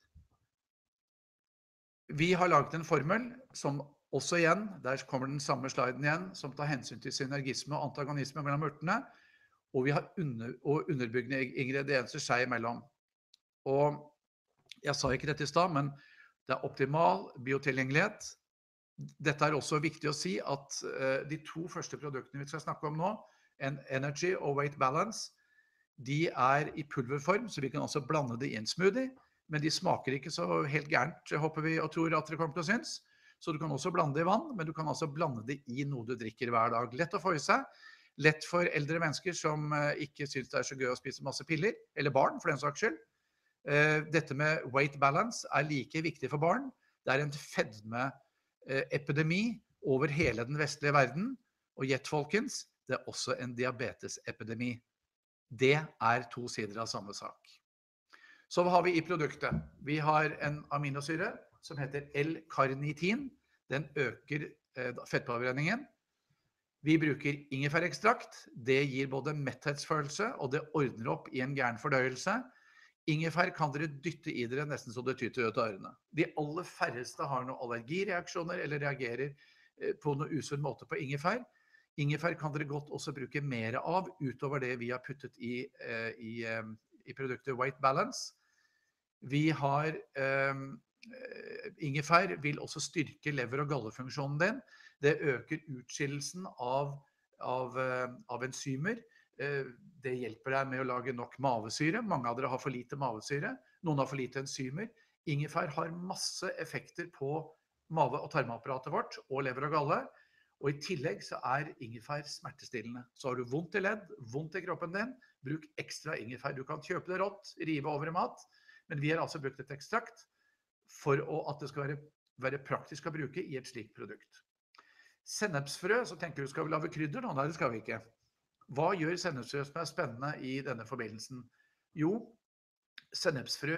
Vi har laget en formel som også igjen, der kommer den samme sliden igjen, som tar hensyn til synergisme og antagonisme mellom urtene, og vi har underbyggende ingredienser seg imellom. Og jeg sa ikke dette i sted, men det er optimal biotilgjengelighet. Dette er også viktig å si at de 2 første produktene vi skal snakke om nå, Energy og Weight Balance, de I pulverform, så vi kan også blande det I en smoothie, men de smaker ikke så helt gærent, håper vi og tror at dere kommer til å synes. Så du kan også blande det I vann, men du kan også blande det I noe du drikker hver dag. Lett å få I seg, lett for eldre mennesker som ikke synes det så gøy å spise masse piller, eller barn for den saks skyld. Dette med weight balance like viktig for barn. Det en fedmeepidemi over hele den vestlige verden, og gjett folkens, det også en diabetesepidemi. Det to sider av samme sak. Så hva har vi I produktet? Vi har en aminosyre som heter L-karnitin. Den øker fettpåbrenningen. Vi bruker ingefærekstrakt. Det gir både metthetsfølelse, og det ordner opp I en gæren fordøyelse. Ingefær kan dere dytte I dere nesten så det tyter ut av ørene. De aller færreste har noen allergireaksjoner, eller reagerer på noen usunn måte på ingefær. Ingefær kan dere godt også bruke mer av, utover det vi har puttet I produktet Weight Balance. Vi har ingefær vil også styrke lever- og gallefunksjonen din. Det øker utskillelsen av enzymer. Det hjelper deg med å lage nok mavesyre. Mange av dere har for lite mavesyre. Noen har for lite enzymer. Ingefær har masse effekter på mave- og tarmapparatet vårt, og lever og galle. Og I tillegg så ingefær smertestillende. Så har du vondt I ledd, vondt I kroppen din, bruk ekstra ingefær. Du kan kjøpe det rått, rive over I mat, men vi har altså brukt et ekstrakt for at det skal være praktisk å bruke I et slikt produkt. Sennepsfrø, så tenker du skal vi lage krydder nå? Nei, det skal vi ikke. Hva gjør sennepsfrø som spennende I denne forbindelsen? Jo, sennepsfrø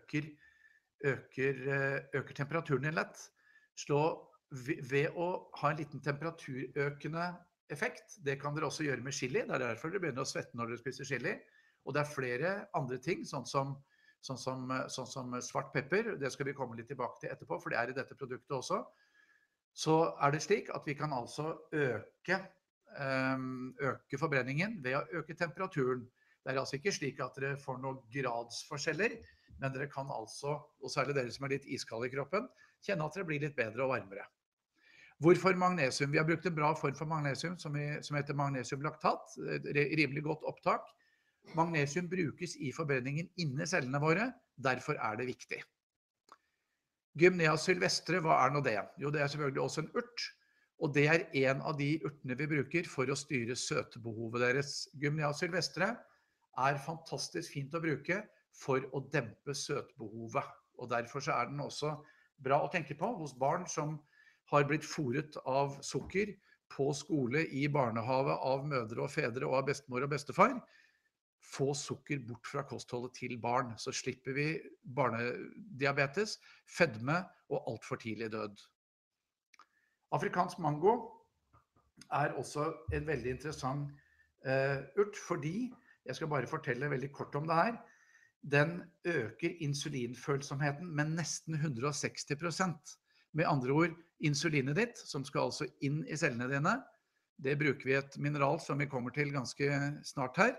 øker temperaturen din lett. Så ved å ha en liten temperaturøkende effekt, det kan dere også gjøre med chili, det derfor dere begynner å svette når dere spiser chili, og det flere andre ting, sånn som svart pepper, det skal vi komme litt tilbake til etterpå, for det I dette produktet også. Så det slik at vi kan altså øke forbrenningen ved å øke temperaturen. Det altså ikke slik at dere får noen gradsforskjeller, men dere kan altså, og særlig dere som litt iskalde I kroppen, kjenne at dere blir litt bedre og varmere. Hvorfor magnesium? Vi har brukt en bra form for magnesium som heter magnesiumlaktat, rimelig godt opptak. Magnesium brukes I forbrenningen inne cellene våre, derfor det viktig. Gymnea sylvestre, hva nå det? Jo, det selvfølgelig også en urt, og det en av de urtene vi bruker for å styre søtebehovet deres. Gymnea sylvestre fantastisk fint å bruke for å dempe søtbehovet, og derfor så den også bra å tenke på hos barn som har blitt fôret av sukker på skole, I barnehave, av mødre og fedre og av bestemor og bestefar. Få sukker bort fra kostholdet til barn, så slipper vi barnediabetes, fedme og alt for tidlig død. Afrikansk mango også en veldig interessant urt, fordi, jeg skal bare fortelle veldig kort om det her, den øker insulinfølsomheten med nesten 160%. Med andre ord, insulinet ditt, som skal altså inn I cellene dine, det bruker vi et mineral som vi kommer til ganske snart her.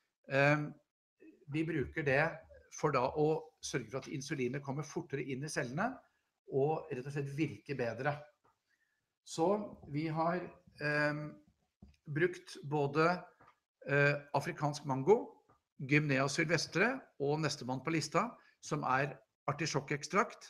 Vi bruker det for da å sørge for at insulinet kommer fortere inn I cellene og rett og slett virker bedre. Så vi har brukt både afrikansk mango, Gymnea sylvestre og nestemann på lista, som artisjokkekstrakt.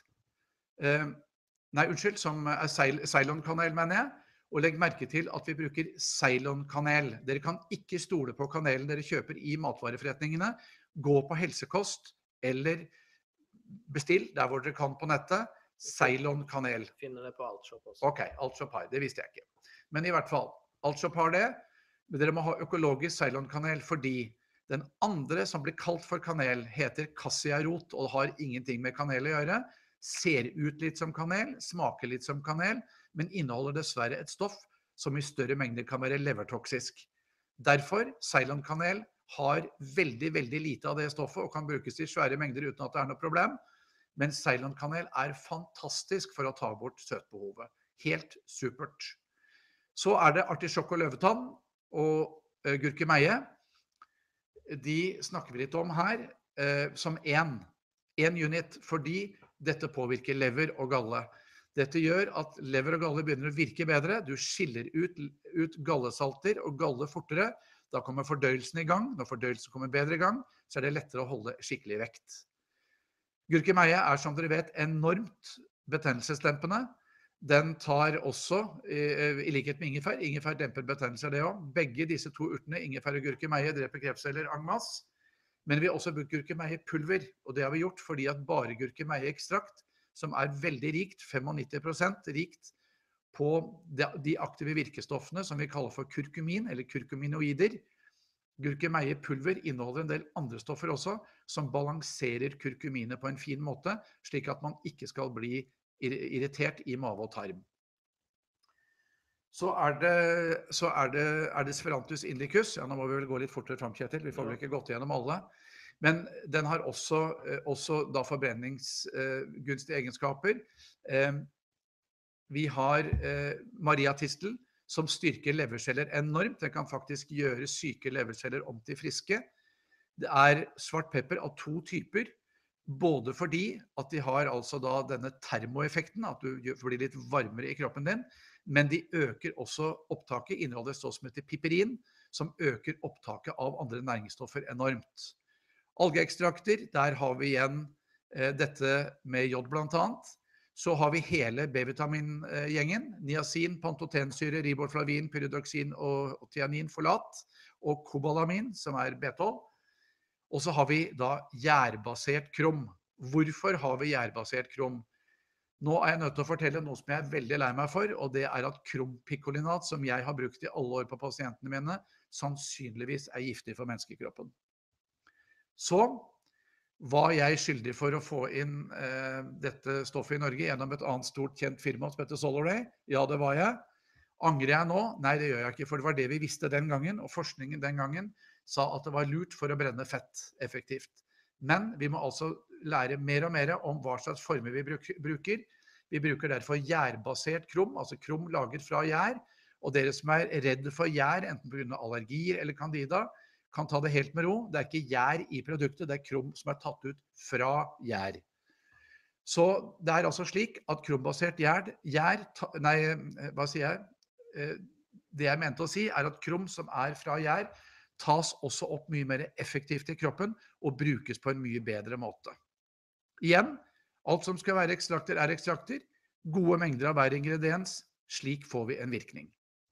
Som Ceylon-kanel, mener jeg. Og legg merke til at vi bruker Ceylon-kanel. Dere kan ikke stole på kanelen dere kjøper I matvareforretningene. Gå på helsekost, eller bestill der hvor dere kan på nettet. Ceylon-kanel. Finner det på Altshop også. Ok, Altshop har det visste jeg ikke. Men I hvert fall, Altshop har det. Men dere må ha økologisk Ceylon-kanel, fordi den andre som blir kalt for kanel heter kassiarot, og har ingenting med kanel å gjøre. Ser ut litt som kanel, smaker litt som kanel, men inneholder dessverre et stoff som I større mengder kan være levertoksisk. Derfor, Ceylon-kanel har veldig, veldig lite av det stoffet, og kan brukes I svære mengder uten at det noe problem. Men Ceylon-kanel fantastisk for å ta bort søtbehovet. Helt supert. Så det artisjokk og løvetann og gurkemeie. De snakker vi litt om her som en unit, fordi dette påvirker lever og galle. Dette gjør at lever og galle begynner å virke bedre. Du skiller ut gallesalter og galle fortere. Da kommer fordøyelsen i gang. Når fordøyelsen kommer bedre i gang, så det lettere å holde skikkelig vekt. Gurkemeie som dere vet, enormt betennelsesdempende. Den tar også, i likhet med ingefær, ingefær demper betennelser det også. Begge disse to urtene, ingefær og gurkemeie, dreper kreftceller en masse. Men vi har også brukt gurkemeie-pulver, og det har vi gjort fordi at bare gurkemeie-ekstrakt, som veldig rikt, 95% rikt på de aktive virkestoffene som vi kaller for kurkumin, eller kurkuminoider. Gurkemeie-pulver inneholder en del andre stoffer også, som balanserer kurkuminet på en fin måte, slik at man ikke skal bli irritert i mave og tarm. Så det Sphaeranthus indicus. Ja, nå må vi vel gå litt fortere frem, Kjetil. Vi får vel ikke gått gjennom alle. Men den har også da forbrenningsgunstige egenskaper. Vi har mariatistel, som styrker leverceller enormt. Den kan faktisk gjøre syke leverceller om til friske. Det svart pepper av to typer, både fordi at de har altså da denne termoeffekten, at du blir litt varmere i kroppen din, men de øker også opptaket, inneholder stoff som heter piperin, som øker opptaket av andre næringsstoffer enormt. Algeekstrakter, der har vi igjen dette med jod blant annet. Så har vi hele B-vitamingjengen, niacin, pantotensyre, riboflavin, pyridoxin og thianin, folat, og kobalamin, som B12. Og så har vi da gjærbasert krom. Hvorfor har vi gjærbasert krom? Nå jeg nødt til å fortelle noe som jeg veldig lei meg for, og det at krompikolinat, som jeg har brukt i alle år på pasientene mine, sannsynligvis giftig for menneskekroppen. Så var jeg skyldig for å få inn dette stoffet i Norge gjennom et annet stort kjent firma som heter Solaray? Ja, det var jeg. Angrer jeg nå? Nei, det gjør jeg ikke, for det var det vi visste den gangen, og forskningen den gangen sa at det var lurt for å brenne fett effektivt. Men vi må altså lære mer og mer om hva slags former vi bruker. Vi bruker derfor gjærbasert krom, altså krom laget fra gjær, og dere som redd for gjær, enten på grunn av allergier eller candida, kan ta det helt med ro. Det ikke gjær i produktet, det krom som tatt ut fra gjær. Så det altså slik at krombasert det jeg mente å si at krom som fra gjær, tas også opp mye mer effektivt i kroppen og brukes på en mye bedre måte. Igjen, alt som skal være ekstrakter ekstrakter, gode mengder av hver ingrediens, slik får vi en virkning.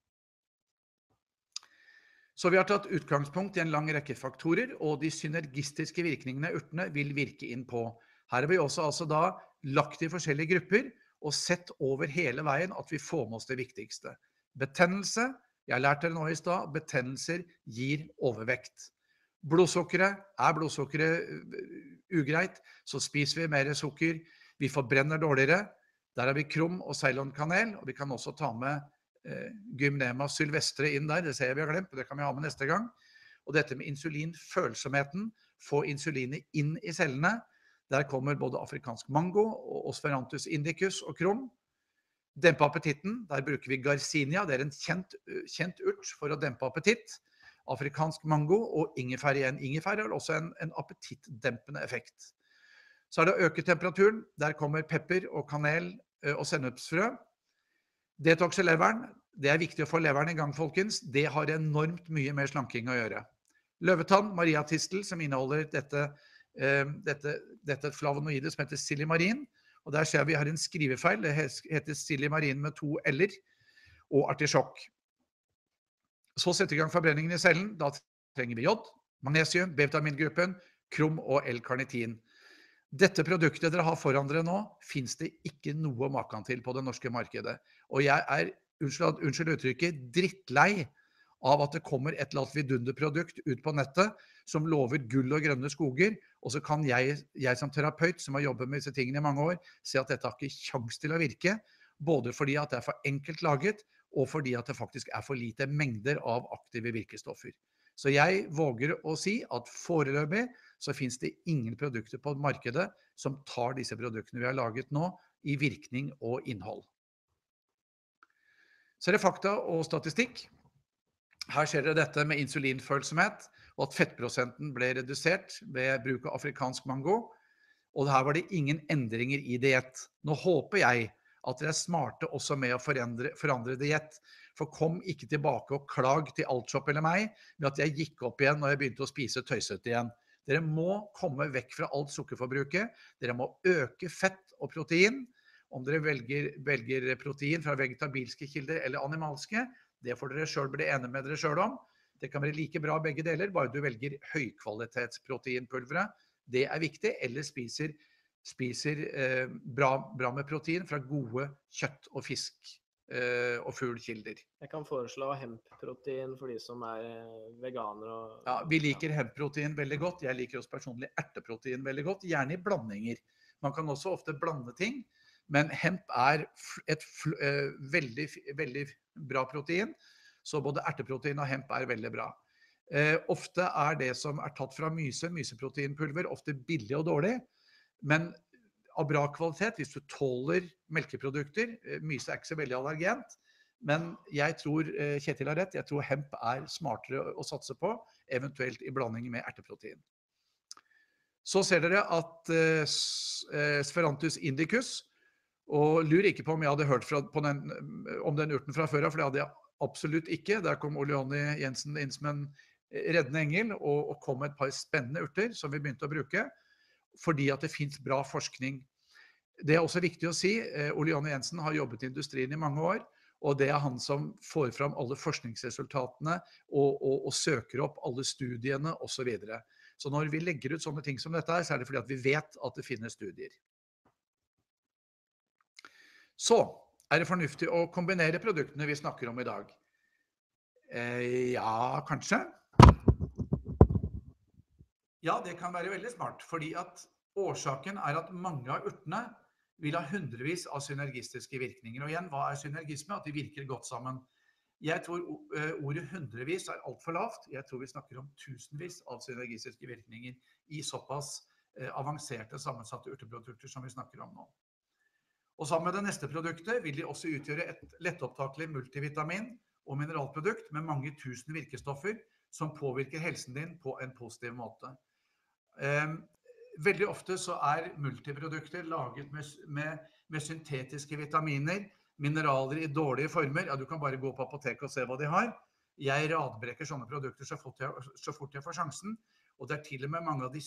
Så vi har tatt utgangspunkt i en lang rekke faktorer, og de synergistiske virkningene urtene vil virke inn på. Her har vi også altså da lagt i forskjellige grupper, og sett over hele veien at vi får med oss det viktigste. Betennelse, jeg har lært dere nå i sted, betennelser gir overvekt. Blodsukkeret, blodsukkeret ugreit, så spiser vi mer sukker, vi forbrenner dårligere. Der har vi krom og ceylonkanel, og vi kan også ta med Gymnema sylvestre inn der, det ser jeg vi har glemt, det kan vi ha med neste gang. Og dette med insulinfølsomheten, få insulinet inn i cellene, der kommer både afrikansk mango og Sphaeranthus indicus og krom. Dempe appetitten, der bruker vi garcinia, det en kjent urt for å dempe appetitt. Afrikansk mango og ingefær igjen. Ingefær har også en appetittdempende effekt. Så det å øke temperaturen, der kommer pepper og kanel og sennepsfrø. Detoxe leveren, det viktig å få leveren i gang, folkens. Det har enormt mye med slanking å gjøre. Løvetann, mariatistel, som inneholder dette flavonoidet som heter silimarin. Og der ser vi har en skrivefeil, det heter silimarin med 2 L-er, og artisjokk. Så setter vi i gang forbrenningen i cellen, da trenger vi jod, magnesium, B-vitamingruppen, krom og L-karnitin. Dette produktet dere har foran dere nå, finnes det ikke noe maken til på det norske markedet. Og jeg unnskyld uttrykket, drittlei av at det kommer et eller annet vidunderprodukt ut på nettet som lover gull og grønne skoger, og så kan jeg som terapeut som har jobbet med disse tingene i mange år, se at dette har ikke sjans til å virke, både fordi at det for enkelt laget, og fordi at det faktisk for lite mengder av aktive virkestoffer. Så jeg våger å si at foreløpig så finnes det ingen produkter på markedet som tar disse produktene vi har laget nå i virkning og innhold. Så det fakta og statistikk. Her ser dere dette med insulinfølsomhet, og at fettprosenten ble redusert ved bruk av afrikansk mango. Og her var det ingen endringer i diett. Nå håper jeg at dere smarte også med å forandre diett. For kom ikke tilbake og klag til Altshop eller meg med at jeg gikk opp igjen når jeg begynte å spise tøysete igjen. Dere må komme vekk fra alt sukkerforbruket. Dere må øke fett og protein. Om dere velger protein fra vegetabilske kilder eller animalske, det får dere selv bli enige med dere selv om. Det kan være like bra begge deler, bare du velger høykvalitetsproteinpulveret. Det er viktig, eller spiser bra med protein fra gode kjøtt og fisk og fuglkilder. Jeg kan foreslå hempprotein for de som er veganere. Ja, vi liker hempprotein veldig godt. Jeg liker også personlig erteprotein veldig godt, gjerne i blandinger. Man kan også ofte blande ting, men hemp er et veldig, veldig bra protein, så både erteprotein og hemp er veldig bra. Ofte er det som er tatt fra myseproteinpulver, ofte billig og dårlig, men av bra kvalitet hvis du tåler melkeprodukter. Myse er ikke så veldig allergent, men jeg tror Kjetil har rett. Jeg tror hemp er smartere å satse på, eventuelt i blanding med erteprotein. Så ser dere at Sphaeranthus indicus, og lurer ikke på om jeg hadde hørt om den urten fra før, for det hadde jeg absolutt ikke. Der kom Ole Jonny Jensen inn som en reddende engel, og kom med et par spennende urter som vi begynte å bruke, fordi at det finnes bra forskning. Det er også viktig å si, Ole Jonny Jensen har jobbet i industrien i mange år, og det er han som får fram alle forskningsresultatene og søker opp alle studiene og så videre. Så når vi legger ut sånne ting som dette her, så er det fordi at vi vet at det finnes studier. Så er det fornuftig å kombinere produktene vi snakker om i dag. Ja, kanskje. Ja, det kan være veldig smart, fordi at årsaken er at mange av urtene vil ha hundrevis av synergistiske virkninger. Og igjen, hva er synergisme? At de virker godt sammen. Jeg tror ordet hundrevis er alt for lavt. Jeg tror vi snakker om tusenvis av synergistiske virkninger i såpass avanserte sammensatte urteprodukter som vi snakker om nå. Og sammen med det neste produktet vil de også utgjøre et lettopptakelig multivitamin og mineralprodukt med mange tusen virkestoffer som påvirker helsen din på en positiv måte. Veldig ofte så er multiprodukter laget med syntetiske vitaminer, mineraler i dårlige former. Ja, du kan bare gå på apoteket og se hva de har. Jeg radbrekker sånne produkter så fort jeg får sjansen. Og det er til og med mange av de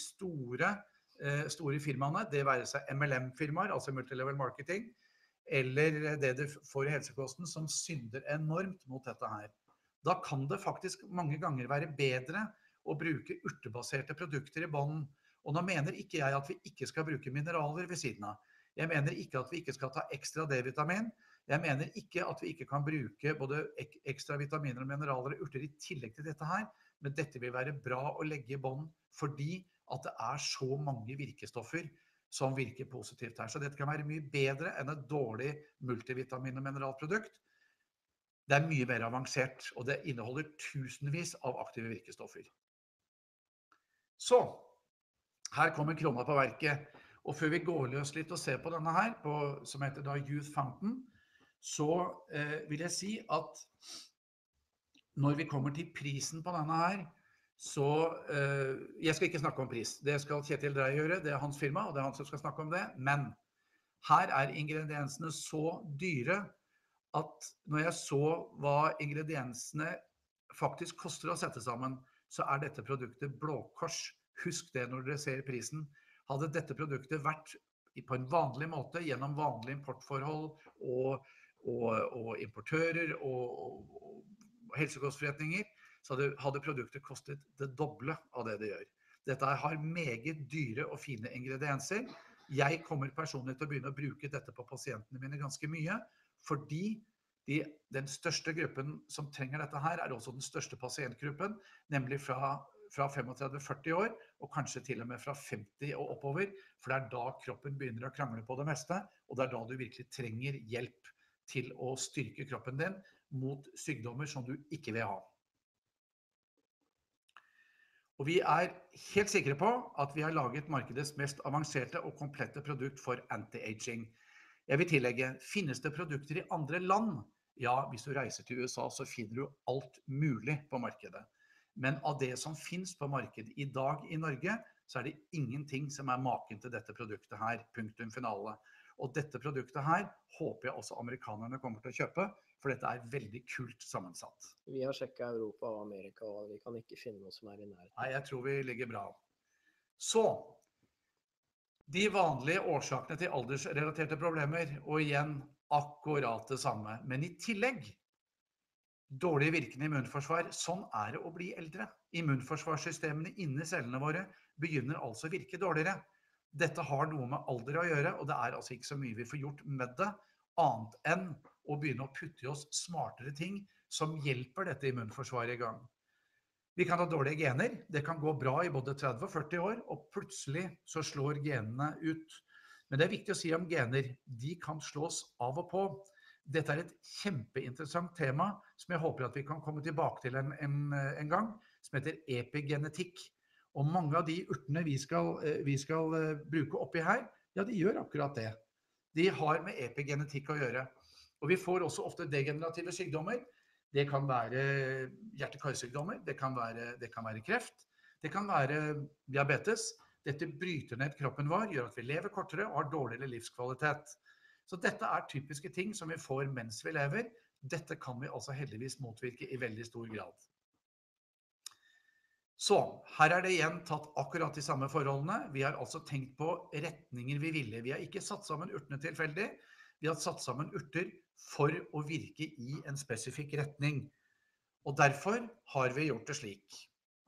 store firmaene, det være seg MLM-firmaer, altså multilevel marketing, eller det du får i helsekosten, som synder enormt mot dette her. Da kan det faktisk mange ganger være bedre å bruke urtebaserte produkter i bånden. Og nå mener ikke jeg at vi ikke skal bruke mineraler ved siden av. Jeg mener ikke at vi ikke skal ta ekstra D-vitamin. Jeg mener ikke at vi ikke kan bruke både ekstra vitaminer og mineraler og urter i tillegg til dette her, men dette vil være bra å legge i bånd fordi at det er så mange virkestoffer som virker positivt her. Så dette kan være mye bedre enn et dårlig multivitamin- og mineralprodukt. Det er mye mer avansert, og det inneholder tusenvis av aktive virkestoffer. Så, her kommer krona på verket, og før vi går løs litt og ser på denne her, som heter da Youth Fountain, så vil jeg si at når vi kommer til prisen på denne her, så jeg skal ikke snakke om pris. Det skal Kjetil Drey gjøre, det er hans firma, og det er han som skal snakke om det. Men her er ingrediensene så dyre at når jeg så hva ingrediensene faktisk koster å sette sammen, så er dette produktet Blå Kors. Husk det når dere ser prisen. Hadde dette produktet vært på en vanlig måte, gjennom vanlige importforhold og importører og helsekostforretninger, så hadde produktet kostet det doble av det det gjør. Dette har meget dyre og fine ingredienser. Jeg kommer personlig til å begynne å bruke dette på pasientene mine ganske mye, fordi den største gruppen som trenger dette her er også den største pasientgruppen, nemlig fra 35-40 år, og kanskje til og med fra 50 og oppover, for det er da kroppen begynner å krangle på det meste, og det er da du virkelig trenger hjelp til å styrke kroppen din mot sykdommer som du ikke vil ha. Og vi er helt sikre på at vi har laget markedets mest avanserte og komplette produkt for anti-aging. Jeg vil tillegge, finnes det produkter i andre land? Ja, hvis du reiser til USA så finner du alt mulig på markedet. Men av det som finnes på markedet i dag i Norge, så er det ingenting som er maken til dette produktet her, punktum finale. Og dette produktet her håper jeg også amerikanerne kommer til å kjøpe, for dette er veldig kult sammensatt. Vi har sjekket Europa og Amerika, og vi kan ikke finne noe som i nærheten. Nei, jeg tror vi ligger bra. Så, de vanlige årsakene til aldersrelaterte problemer, og igjen akkurat det samme. Men i tillegg, dårlig virkende immunforsvar, sånn det å bli eldre. Immunforsvarssystemene inni cellene våre begynner altså å virke dårligere. Dette har noe med alder å gjøre, og det altså ikke så mye vi får gjort med det, annet enn å begynne å putte i oss smartere ting som hjelper dette immunforsvaret i gang. Vi kan ha dårlige gener, det kan gå bra i både 30 og 40 år, og plutselig så slår genene ut. Men det viktig å si om gener, de kan slås av og på. Dette et kjempeinteressant tema, som jeg håper at vi kan komme tilbake til en gang, som heter epigenetikk. Og mange av de urtene vi skal bruke oppi her, ja, de gjør akkurat det. De har med epigenetikk å gjøre. Og vi får også ofte degenerative sykdommer. Det kan være hjerte-karsykdommer, det kan være kreft, det kan være diabetes. Dette bryter ned kroppen vår, gjør at vi lever kortere og har dårligere livskvalitet. Så dette typiske ting som vi får mens vi lever. Dette kan vi altså heldigvis motvirke i veldig stor grad. Så, her det igjen tatt akkurat de samme forholdene. Vi har altså tenkt på retninger vi ville. Vi har ikke satt sammen urtene tilfeldig. Vi har satt sammen urter for å virke i en spesifikk retning. Og derfor har vi gjort det slik.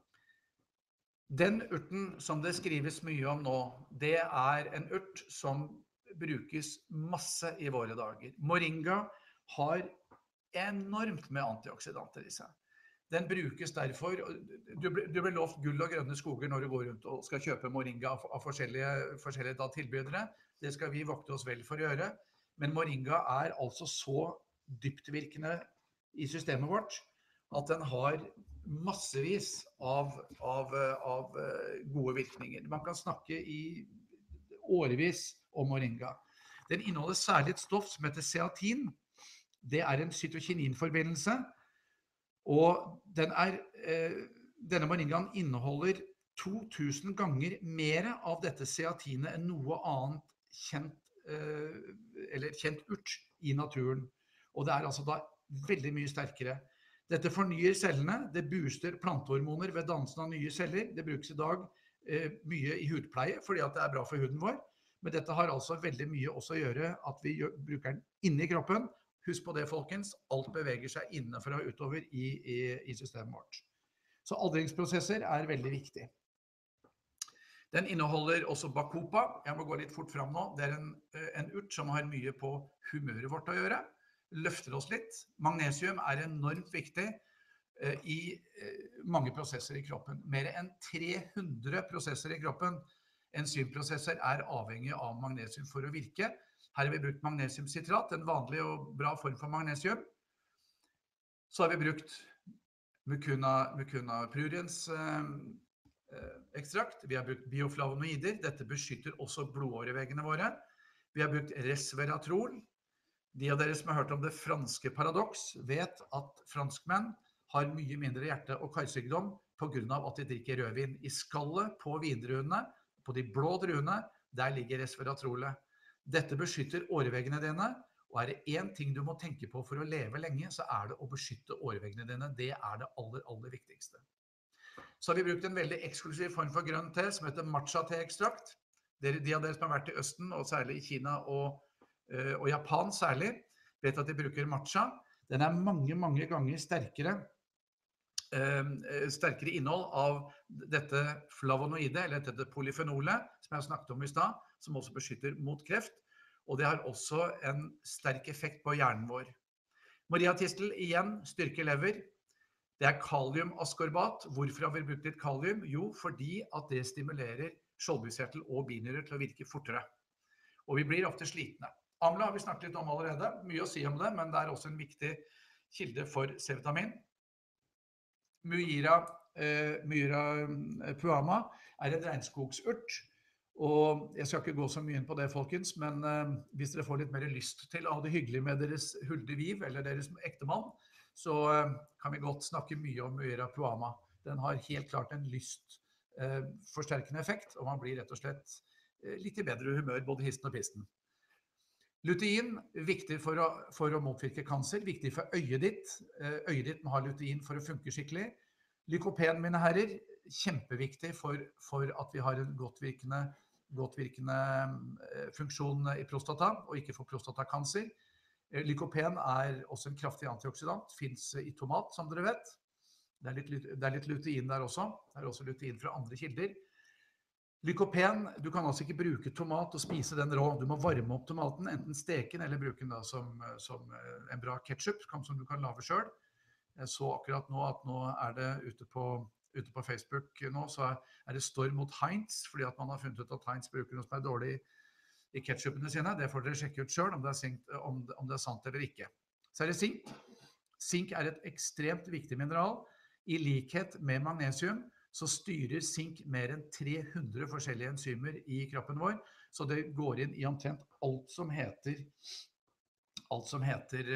Den urten som det skrives mye om nå, det en urt som brukes masse i våre dager. Moringa har enormt med antioksidanter i seg. Den brukes derfor, du blir lovt gull og grønne skoger når du går rundt og skal kjøpe moringa av forskjellige tilbydere. Det skal vi vokte oss vel for å gjøre. Men moringa altså så dyptvirkende i systemet vårt, at den har massevis av gode virkninger. Man kan snakke i årevis om moringa. Den inneholder særlig et stoff som heter zeatin. Det en cytokininforbindelse, og denne moringaen inneholder 2000 ganger mer av dette zeatinet enn noe annet kjent urt i naturen. Og det altså da veldig mye sterkere. Dette fornyer cellene, det booster plantehormoner ved dannelsen av nye celler. Det brukes i dag mye i hudpleie, fordi at det bra for huden vår. Men dette har altså veldig mye også å gjøre at vi bruker den inne i kroppen. Husk på det, folkens, alt beveger seg innenfra og utover i systemet vårt. Så aldringsprosesser veldig viktig. Den inneholder også bacopa. Jeg må gå litt fort fram nå. Det en urt som har mye på humøret vårt å gjøre. Løfter oss litt. Magnesium enormt viktig i mange prosesser i kroppen. Mer enn 300 prosesser i kroppen. Enzymprosesser avhengig av magnesium for å virke. Her har vi brukt magnesiumcitrat, en vanlig og bra form for magnesium. Så har vi brukt mucuna pruriens ekstrakt. Vi har brukt bioflavonoider. Dette beskytter også blodåreveggene våre. Vi har brukt resveratrol. De av dere som har hørt om det franske paradoks vet at franskmenn har mye mindre hjerte- og karsykdom på grunn av at de drikker rødvin. I skallet på vindruene, på de blå druene, der ligger resveratrolet. Dette beskytter åreveggene dine, og det en ting du må tenke på for å leve lenge, så det å beskytte åreveggene dine. Det det aller viktigste. Så har vi brukt en veldig eksklusiv form for grønn te, som heter matcha-te-ekstrakt. De av dere som har vært i Østen, og særlig i Kina og Japan særlig, vet at de bruker matcha. Den mange ganger sterkere innhold av dette flavonoidet, eller dette polyfenolet, som jeg har snakket om i sted, som også beskytter mot kreft, og det har også en sterk effekt på hjernen vår. Mariatistel igjen styrker lever. Det kaliumaskorbat. Hvorfor har vi brukt litt kalium? Jo, fordi at det stimulerer skjoldbruskkjertel og binyrer til å virke fortere. Og vi blir ofte slitne. Amla har vi snakket litt om allerede. Mye å si om det, men det også en viktig kilde for C-vitamin. Myra puama en regnskogsurt, og jeg skal ikke gå så mye inn på det, folkens, men hvis dere får litt mer lyst til å ha det hyggelig med deres hulde viv, eller deres ektemann, så kan vi godt snakke mye om Myra puama. Den har helt klart en lystforsterkende effekt, og man blir rett og slett litt i bedre humør, både histen og pisten. Lutein, viktig for å motvirke kanser, viktig for øyet ditt. Øyet ditt må ha lutein for å funke skikkelig. Lykopen, mine herrer, kjempeviktig for at vi har en godt virkende funksjon i prostata, og ikke for prostatakanser. Lykopen også en kraftig antioksidant, finnes i tomat, som dere vet. Det er litt lutein der også. Det også lutein fra andre kilder. Lykopen, du kan altså ikke bruke tomat og spise den rå. Du må varme opp tomaten, enten steke den eller bruke den da som en bra ketchup, som du kan lage selv. Jeg så akkurat nå at nå det ute på Facebook nå, så det storm mot Heinz, fordi at man har funnet ut at Heinz bruker noe som dårlig i ketchupene sine. Det får dere sjekke ut selv, om det sant eller ikke. Så det zink. Zink et ekstremt viktig mineral. I likhet med magnesium, så styrer zink mer enn 300 forskjellige enzymer i kroppen vår, så det går inn i omtrent alt som heter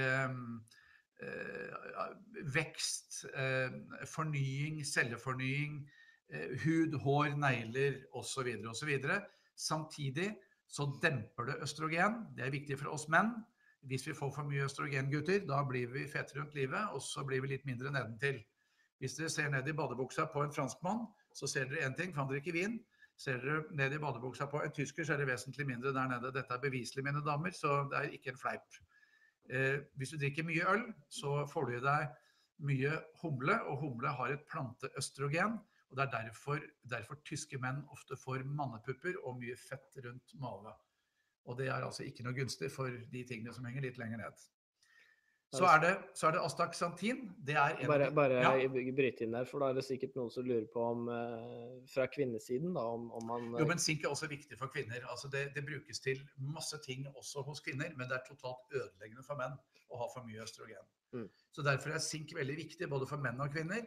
vekst, fornying, cellefornying, hud, hår, negler, og så videre. Samtidig så demper det østrogen. Det viktig for oss menn. Hvis vi får for mye østrogen, gutter, da blir vi fete rundt livet, og så blir vi litt mindre nedentil. Hvis dere ser ned i badebuksa på en franskmann, så ser dere en ting, for han drikker vin. Ser dere ned i badebuksa på en tysker, så det vesentlig mindre der nede. Dette beviselig, mine damer, så det ikke en fleip. Hvis du drikker mye øl, så får du i deg mye humle, og humle har et planteøstrogen, og det derfor tyske menn ofte får mannepupper og mye fett rundt mage. Og det altså ikke noe gunstig for de tingene som henger litt lenger ned. Så det astaxanthin. Det Bare bryte inn der, for da det sikkert noen som lurer på om fra kvinnesiden da, om man... Jo, men zink også viktig for kvinner. Altså det brukes til masse ting også hos kvinner, men det totalt ødeleggende for menn å ha for mye østrogen. Så derfor zink veldig viktig, både for menn og kvinner.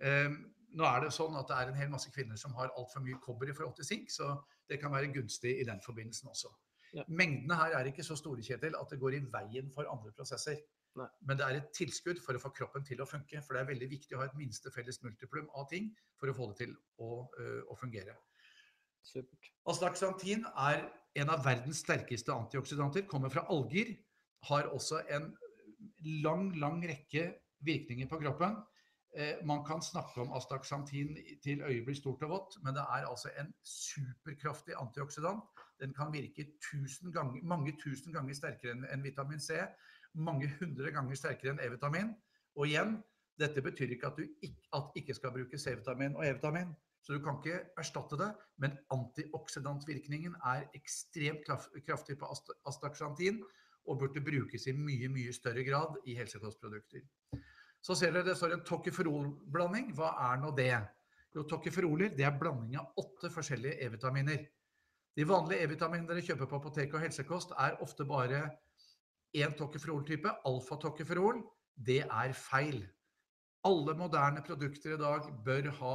Nå det sånn at det en hel masse kvinner som har alt for mye kobber i forhold til zink, så det kan være gunstig i den forbindelsen også. Ja. Mengdene her ikke så store, Kjetil, at det går i veien for andre prosesser. Nei. Men det et tilskudd for å få kroppen til å funke, for det veldig viktig å ha et minste felles multiplum av ting for å få det til å fungere. Supert. Astaxanthin en av verdens sterkeste antioksidanter, kommer fra alger, har også en lang rekke virkninger på kroppen. Man kan snakke om astaxanthin til øyet blir stort og vått, men det altså en superkraftig antioksidant. Den kan virke mange tusen ganger sterkere enn vitamin C, mange 100 ganger sterkere enn E-vitamin. Og igjen, dette betyr ikke at du ikke skal bruke C-vitamin og E-vitamin, så du kan ikke erstatte det, men antioksidantvirkningen ekstremt kraftig på astaxanthin, og burde brukes i mye større grad i helsekostprodukter. Så ser dere, det står en tocopherol-blanding. Hva nå det? Jo, tocopheroler, det blanding av 8 forskjellige E-vitaminer. De vanlige E-vitaminene dere kjøper på apotek og helsekost ofte bare en tocopherol-type, alfa-tocopherol. Det feil. Alle moderne produkter i dag bør ha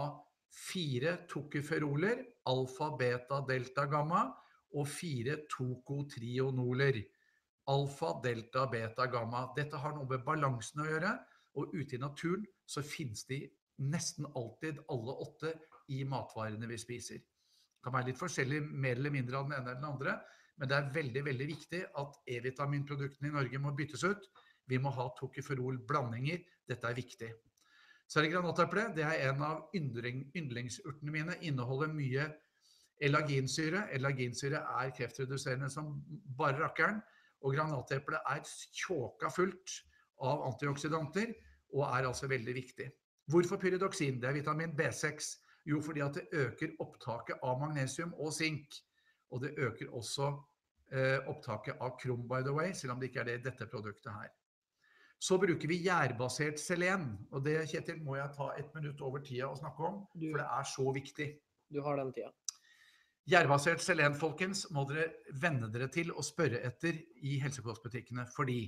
4 tocopheroler, alfa, beta, delta, gamma, og 4 tocotrionoler. Alfa, delta, beta, gamma. Dette har noe med balansen å gjøre, og ute i naturen så finnes de nesten alltid alle 8 i matvarene vi spiser. Det kan være litt forskjellig, mer eller mindre av den ene eller den andre, men det veldig, veldig viktig at E-vitaminproduktene i Norge må byttes ut. Vi må ha tocopherol-blandinger. Dette viktig. Så det granateple, det en av yndlingsurtene mine, inneholder mye elaginsyre. Elaginsyre kreftreduserende som bare rakkeren, og granateple tjåka fullt av antioksidanter, og altså veldig viktig. Hvorfor pyridoxin? Det vitamin B6. Jo, fordi at det øker opptaket av magnesium og zink, og det øker også opptaket av krom, by the way, selv om det ikke det i dette produktet her. Så bruker vi gjærbasert selen, og det, Kjetil, må jeg ta 1 minutt over tida å snakke om, for det så viktig. Du har den tida. Gjærbasert selen, folkens, må dere venne dere til å spørre etter i helsekostbutikkene, fordi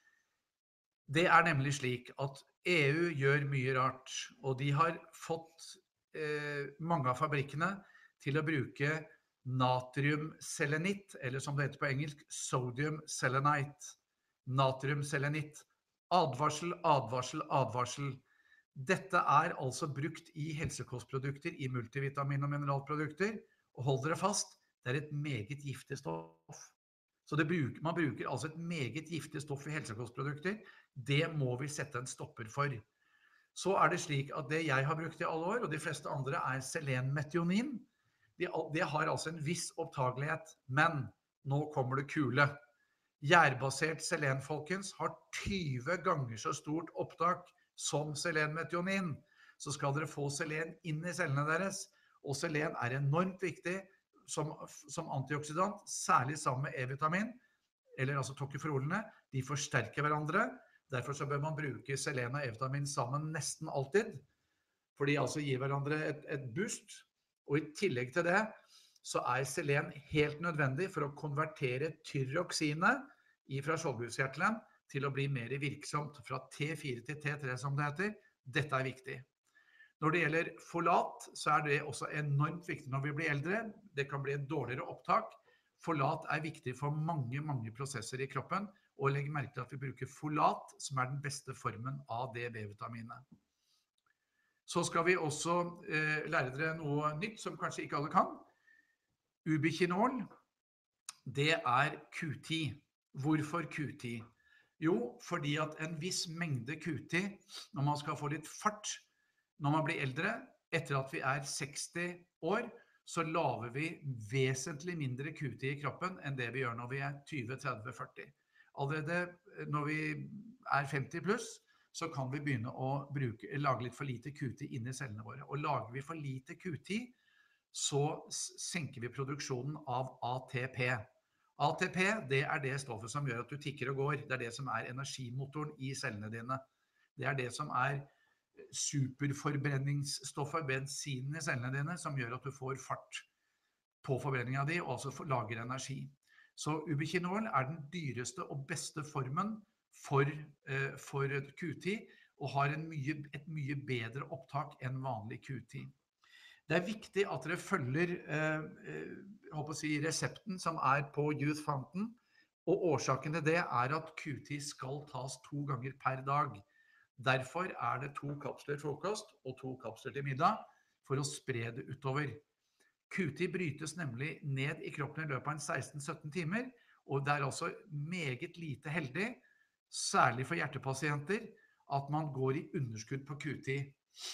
det nemlig slik at EU gjør mye rart, og de har fått mange av fabrikkene til å bruke natriumselenitt, eller som det heter på engelsk, sodium selenite. Natriumselenitt. Advarsel, advarsel, advarsel. Dette altså brukt i helsekostprodukter, i multivitamin- og mineralprodukter, og hold dere fast, det et meget giftig stoff. Så man bruker altså et meget giftig stoff i helsekostprodukter. Det må vi sette en stopper for. Så det slik at det jeg har brukt i alle år, og de fleste andre, selenmetionin. Det har altså en viss opptagelighet, men nå kommer det kule. Gjærbasert selen, folkens, har 20 ganger så stort opptak som selenmetionin. Så skal dere få selen inn i cellene deres, og selen enormt viktig som antioksidant, særlig sammen med E-vitamin, eller altså tocopherolene. De forsterker hverandre. Derfor så bør man bruke selen og E-vitamin sammen nesten alltid, for de altså gir hverandre et boost. Og i tillegg til det, så selen helt nødvendig for å konvertere tyroksinet fra skjoldbruskkjertelen til å bli mer virksomt fra T4 til T3, som det heter. Dette viktig. Når det gjelder folat, så det også enormt viktig når vi blir eldre. Det kan bli et dårligere opptak. Folat viktig for mange, mange prosesser i kroppen, og legg merke til at vi bruker folat, som den beste formen av det B-vitaminet. Så skal vi også lære dere noe nytt som kanskje ikke alle kan. Ubiquinol, det Q10. Hvorfor Q10? Jo, fordi at en viss mengde Q10, når man skal få litt fart, når man blir eldre, etter at vi 60 år, så laver vi vesentlig mindre Q10 i kroppen enn det vi gjør når vi 20, 30, 40. Allerede når vi 50 pluss, så kan vi begynne å lage litt for lite Q10 inn i cellene våre. Og lager vi for lite Q10, så senker vi produksjonen av ATP. ATP, det det stoffet som gjør at du tikker og går. Det det som energimotoren i cellene dine. Det det som superforbrenningsstoffet, bensinen i cellene dine, som gjør at du får fart på forbrenningen din, og også lager energi. Så ubiquinol den dyreste og beste formen for Q10, og har et mye bedre opptak enn vanlig Q10. Det viktig at dere følger resepten som på Youth Fountain, og årsaken til det at Q10 skal tas 2 ganger per dag. Derfor det 2 kapsler frokost og 2 kapsler til middag for å spre det utover. Q10 brytes nemlig ned i kroppen i løpet av 16-17 timer, og det altså meget lite heldig, særlig for hjertepasienter, at man går i underskudd på Q10.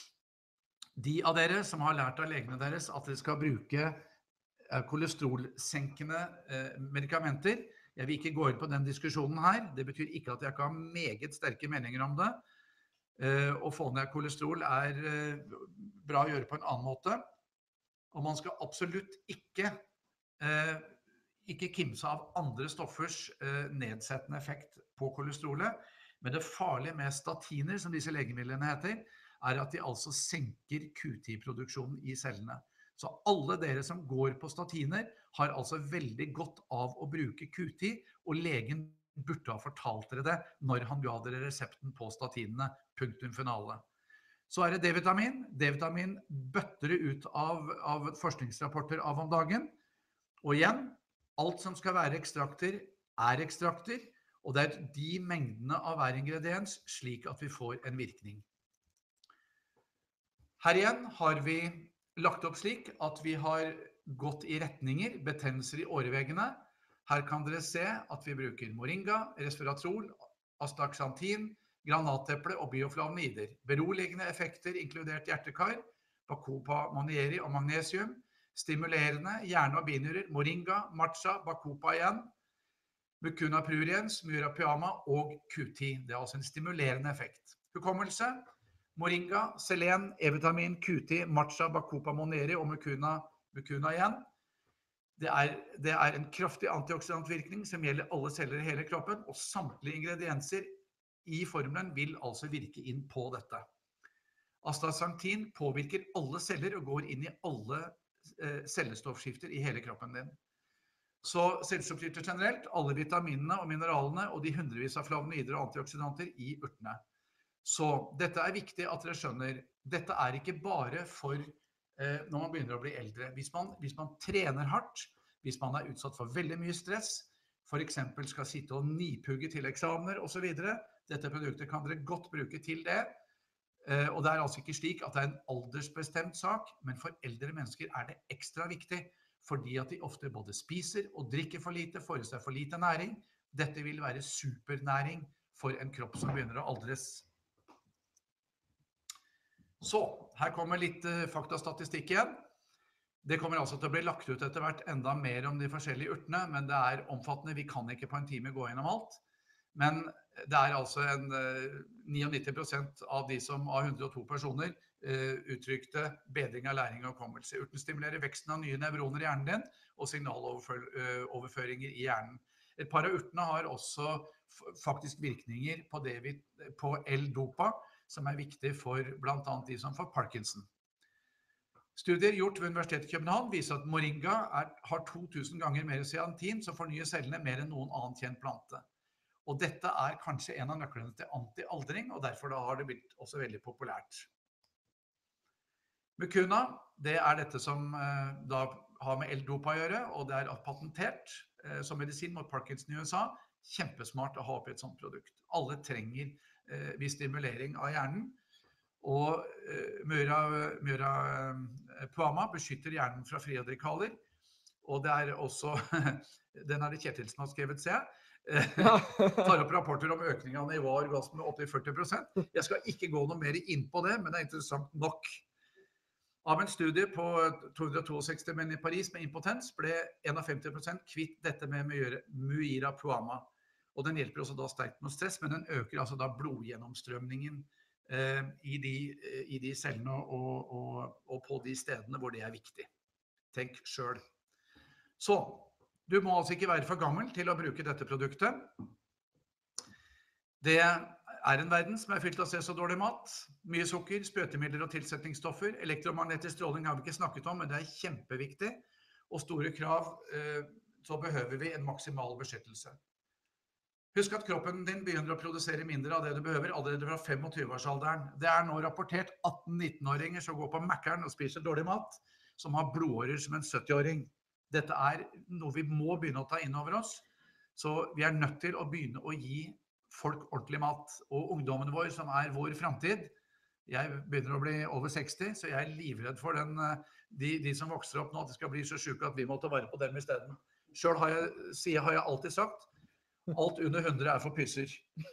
De av dere som har lært av legene deres at dere skal bruke kolesterolsenkende medikamenter, jeg vil ikke gå inn på den diskusjonen her, det betyr ikke at jeg ikke har meget sterke meninger om det. Å få ned kolesterol bra å gjøre på en annen måte, og man skal absolutt ikke kimse av andre stoffers nedsettende effekt på kolesterolet, men det farlige med statiner, som disse legemidlene heter, at de altså senker Q10-produksjonen i cellene. Så alle dere som går på statiner har altså veldig godt av å bruke Q10, og legen burde ha fortalt dere det når han ga dere resepten på statinene, punktum finale. Så det D-vitamin. D-vitamin bøtter det ut av forskningsrapporter av om dagen. Og igjen, alt som skal være ekstrakter, ekstrakter, og det de mengdene av hver ingrediens slik at vi får en virkning. Her igjen har vi lagt opp slik at vi har gått i retninger, betennelser i åreveggene. Her kan dere se at vi bruker moringa, resveratrol, astaxanthin, granateple og bioflavonoider. Beroligende effekter inkludert hjertekar, bacopa monieri og magnesium. Stimulerende, hjerne- og binyrer, moringa, matcha, bacopa igjen, mucuna pruriens, murapiama og Q10. Det altså en stimulerende effekt. Hukommelse, moringa, selen, E-vitamin, Q10, matcha, bacopa monieri og mucuna igjen. Det en kraftig antioksidantvirkning som gjelder alle celler i hele kroppen, og samtlige ingredienser i formelen vil altså virke inn på dette. Astaxanthin påvirker alle celler og går inn i alle cellestoffskifter i hele kroppen din. Så cellestoffskifter generelt, alle vitaminene og mineralene og de hundrevis av flavonoider og antioksidanter i urtene. Så dette viktig at dere skjønner. Dette ikke bare for når man begynner å bli eldre. Hvis man trener hardt, hvis man utsatt for veldig mye stress, for eksempel skal sitte og nipugge til eksamener og så videre, dette produktet kan dere godt bruke til det. Og det altså ikke slik at det en aldersbestemt sak, men for eldre mennesker det ekstra viktig. fordi at de ofte både spiser og drikker for lite, får i seg for lite næring. Dette vil være supernæring for en kropp som begynner å aldres. Så, her kommer litt faktastatistikk igjen. Det kommer altså til å bli lagt ut etter hvert enda mer om de forskjellige urtene, men det er omfattende. Vi kan ikke på en time gå gjennom alt. Men det er altså 99% av de som av 102 personer uttrykte bedring av læring og hukommelse. Urten stimulerer veksten av nye nevroner i hjernen din og signaloverføringer i hjernen. Et par av urtene har også faktisk virkninger på L-dopa, som er viktig for blant annet de som får Parkinson. Studier gjort ved Universitetet i København viser at moringa har 2000 ganger mer zeaxanthin som fornyer cellene mer enn noen annen kjent plante. Og dette er kanskje en av nøklene til anti-aldring, og derfor da har det blitt også veldig populært. Mucuna, det er dette som da har med L-dopa å gjøre, og det er patentert som medisin mot Parkinson i USA. Kjempesmart å ha oppi et sånt produkt. Alle trenger viss stimulering av hjernen, og Mura Puama beskytter hjernen fra frie radikaler, og det er også, den er det Kjetil som har skrevet, ser jeg, tar opp rapporter om økning av nivå av orgasme med 80-40%. Jeg skal ikke gå noe mer inn på det, men det er interessant nok. Av en studie på 262 menn i Paris med impotens ble 51% kvitt dette med Mura Puama, og den hjelper også da sterkt med stress, men den øker altså da blodgjennomstrømningen i de cellene og på de stedene hvor det er viktig. Tenk selv. Så, du må altså ikke være for gammel til å bruke dette produktet. Det er en verden som er fylt av stress og dårlig mat, mye sukker, sprøytemidler og tilsetningsstoffer. Elektromagnetisk stråling har vi ikke snakket om, men det er kjempeviktig. Og store krav, så behøver vi en maksimal beskyttelse. Husk at kroppen din begynner å produsere mindre av det du behøver allerede fra 25-årsalderen. Det er nå rapportert 18-19-åringer som går på Mækkern og spiser dårlig mat, som har blodårer som en 70-åring. Dette er noe vi må begynne å ta inn over oss. Så vi er nødt til å begynne å gi folk ordentlig mat. Og ungdommen vår, som er vår fremtid, jeg begynner å bli over 60, så jeg er livredd for de som vokser opp nå, at de skal bli så syke at vi må ta vare på dem i stedet. Selv har jeg alltid sagt, alt under 100 er for pysser.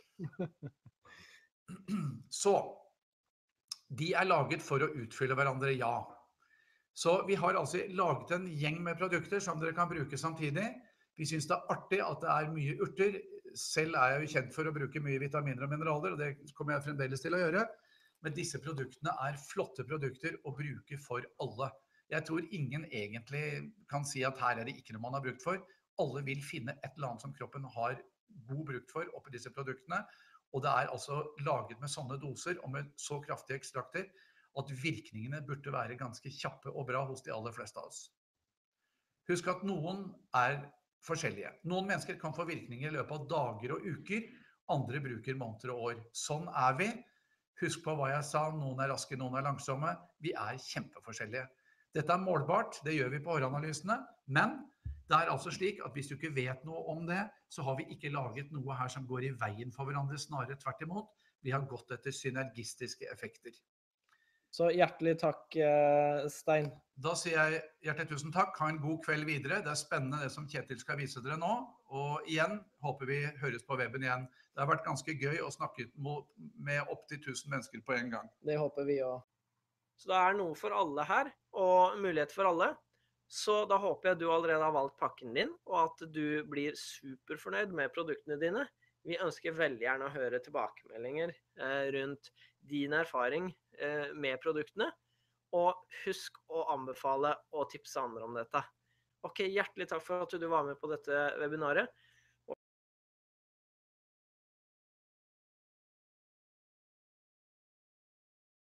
Så, de er laget for å utfylle hverandre, ja. Så vi har altså laget en gjeng med produkter som dere kan bruke samtidig. Vi synes det er artig at det er mye urter. Selv er jeg jo kjent for å bruke mye vitaminer og mineraler, og det kommer jeg fremdeles til å gjøre. Men disse produktene er flotte produkter å bruke for alle. Jeg tror ingen egentlig kan si at her er det ikke noe man har brukt for. Alle vil finne et eller annet som kroppen har god brukt for oppi disse produktene, og det er altså laget med sånne doser og med så kraftige ekstrakter at virkningene burde være ganske kjappe og bra hos de aller fleste av oss. Husk at noen er forskjellige. Noen mennesker kan få virkninger i løpet av dager og uker, andre bruker måneder og år. Sånn er vi. Husk på hva jeg sa, noen er raske, noen er langsomme. Vi er kjempeforskjellige. Dette er målbart, det gjør vi på håranalysene, men det er altså slik at hvis du ikke vet noe om det, så har vi ikke laget noe her som går i veien for hverandre, snarere tvert imot. Vi har gått etter synergistiske effekter. Så hjertelig takk, Stein. Da sier jeg hjertelig tusen takk, ha en god kveld videre. Det er spennende det som Kjetil skal vise dere nå, og igjen håper vi høres på weben igjen. Det har vært ganske gøy å snakke med opp til 1000 mennesker på en gang. Det håper vi også. Så det er noe for alle her, og mulighet for alle. Så da håper jeg du allerede har valgt pakken din, og at du blir superfornøyd med produktene dine. Vi ønsker veldig gjerne å høre tilbakemeldinger rundt din erfaring med produktene, og husk å anbefale og tipse andre om dette. Ok, hjertelig takk for at du var med på dette webinaret.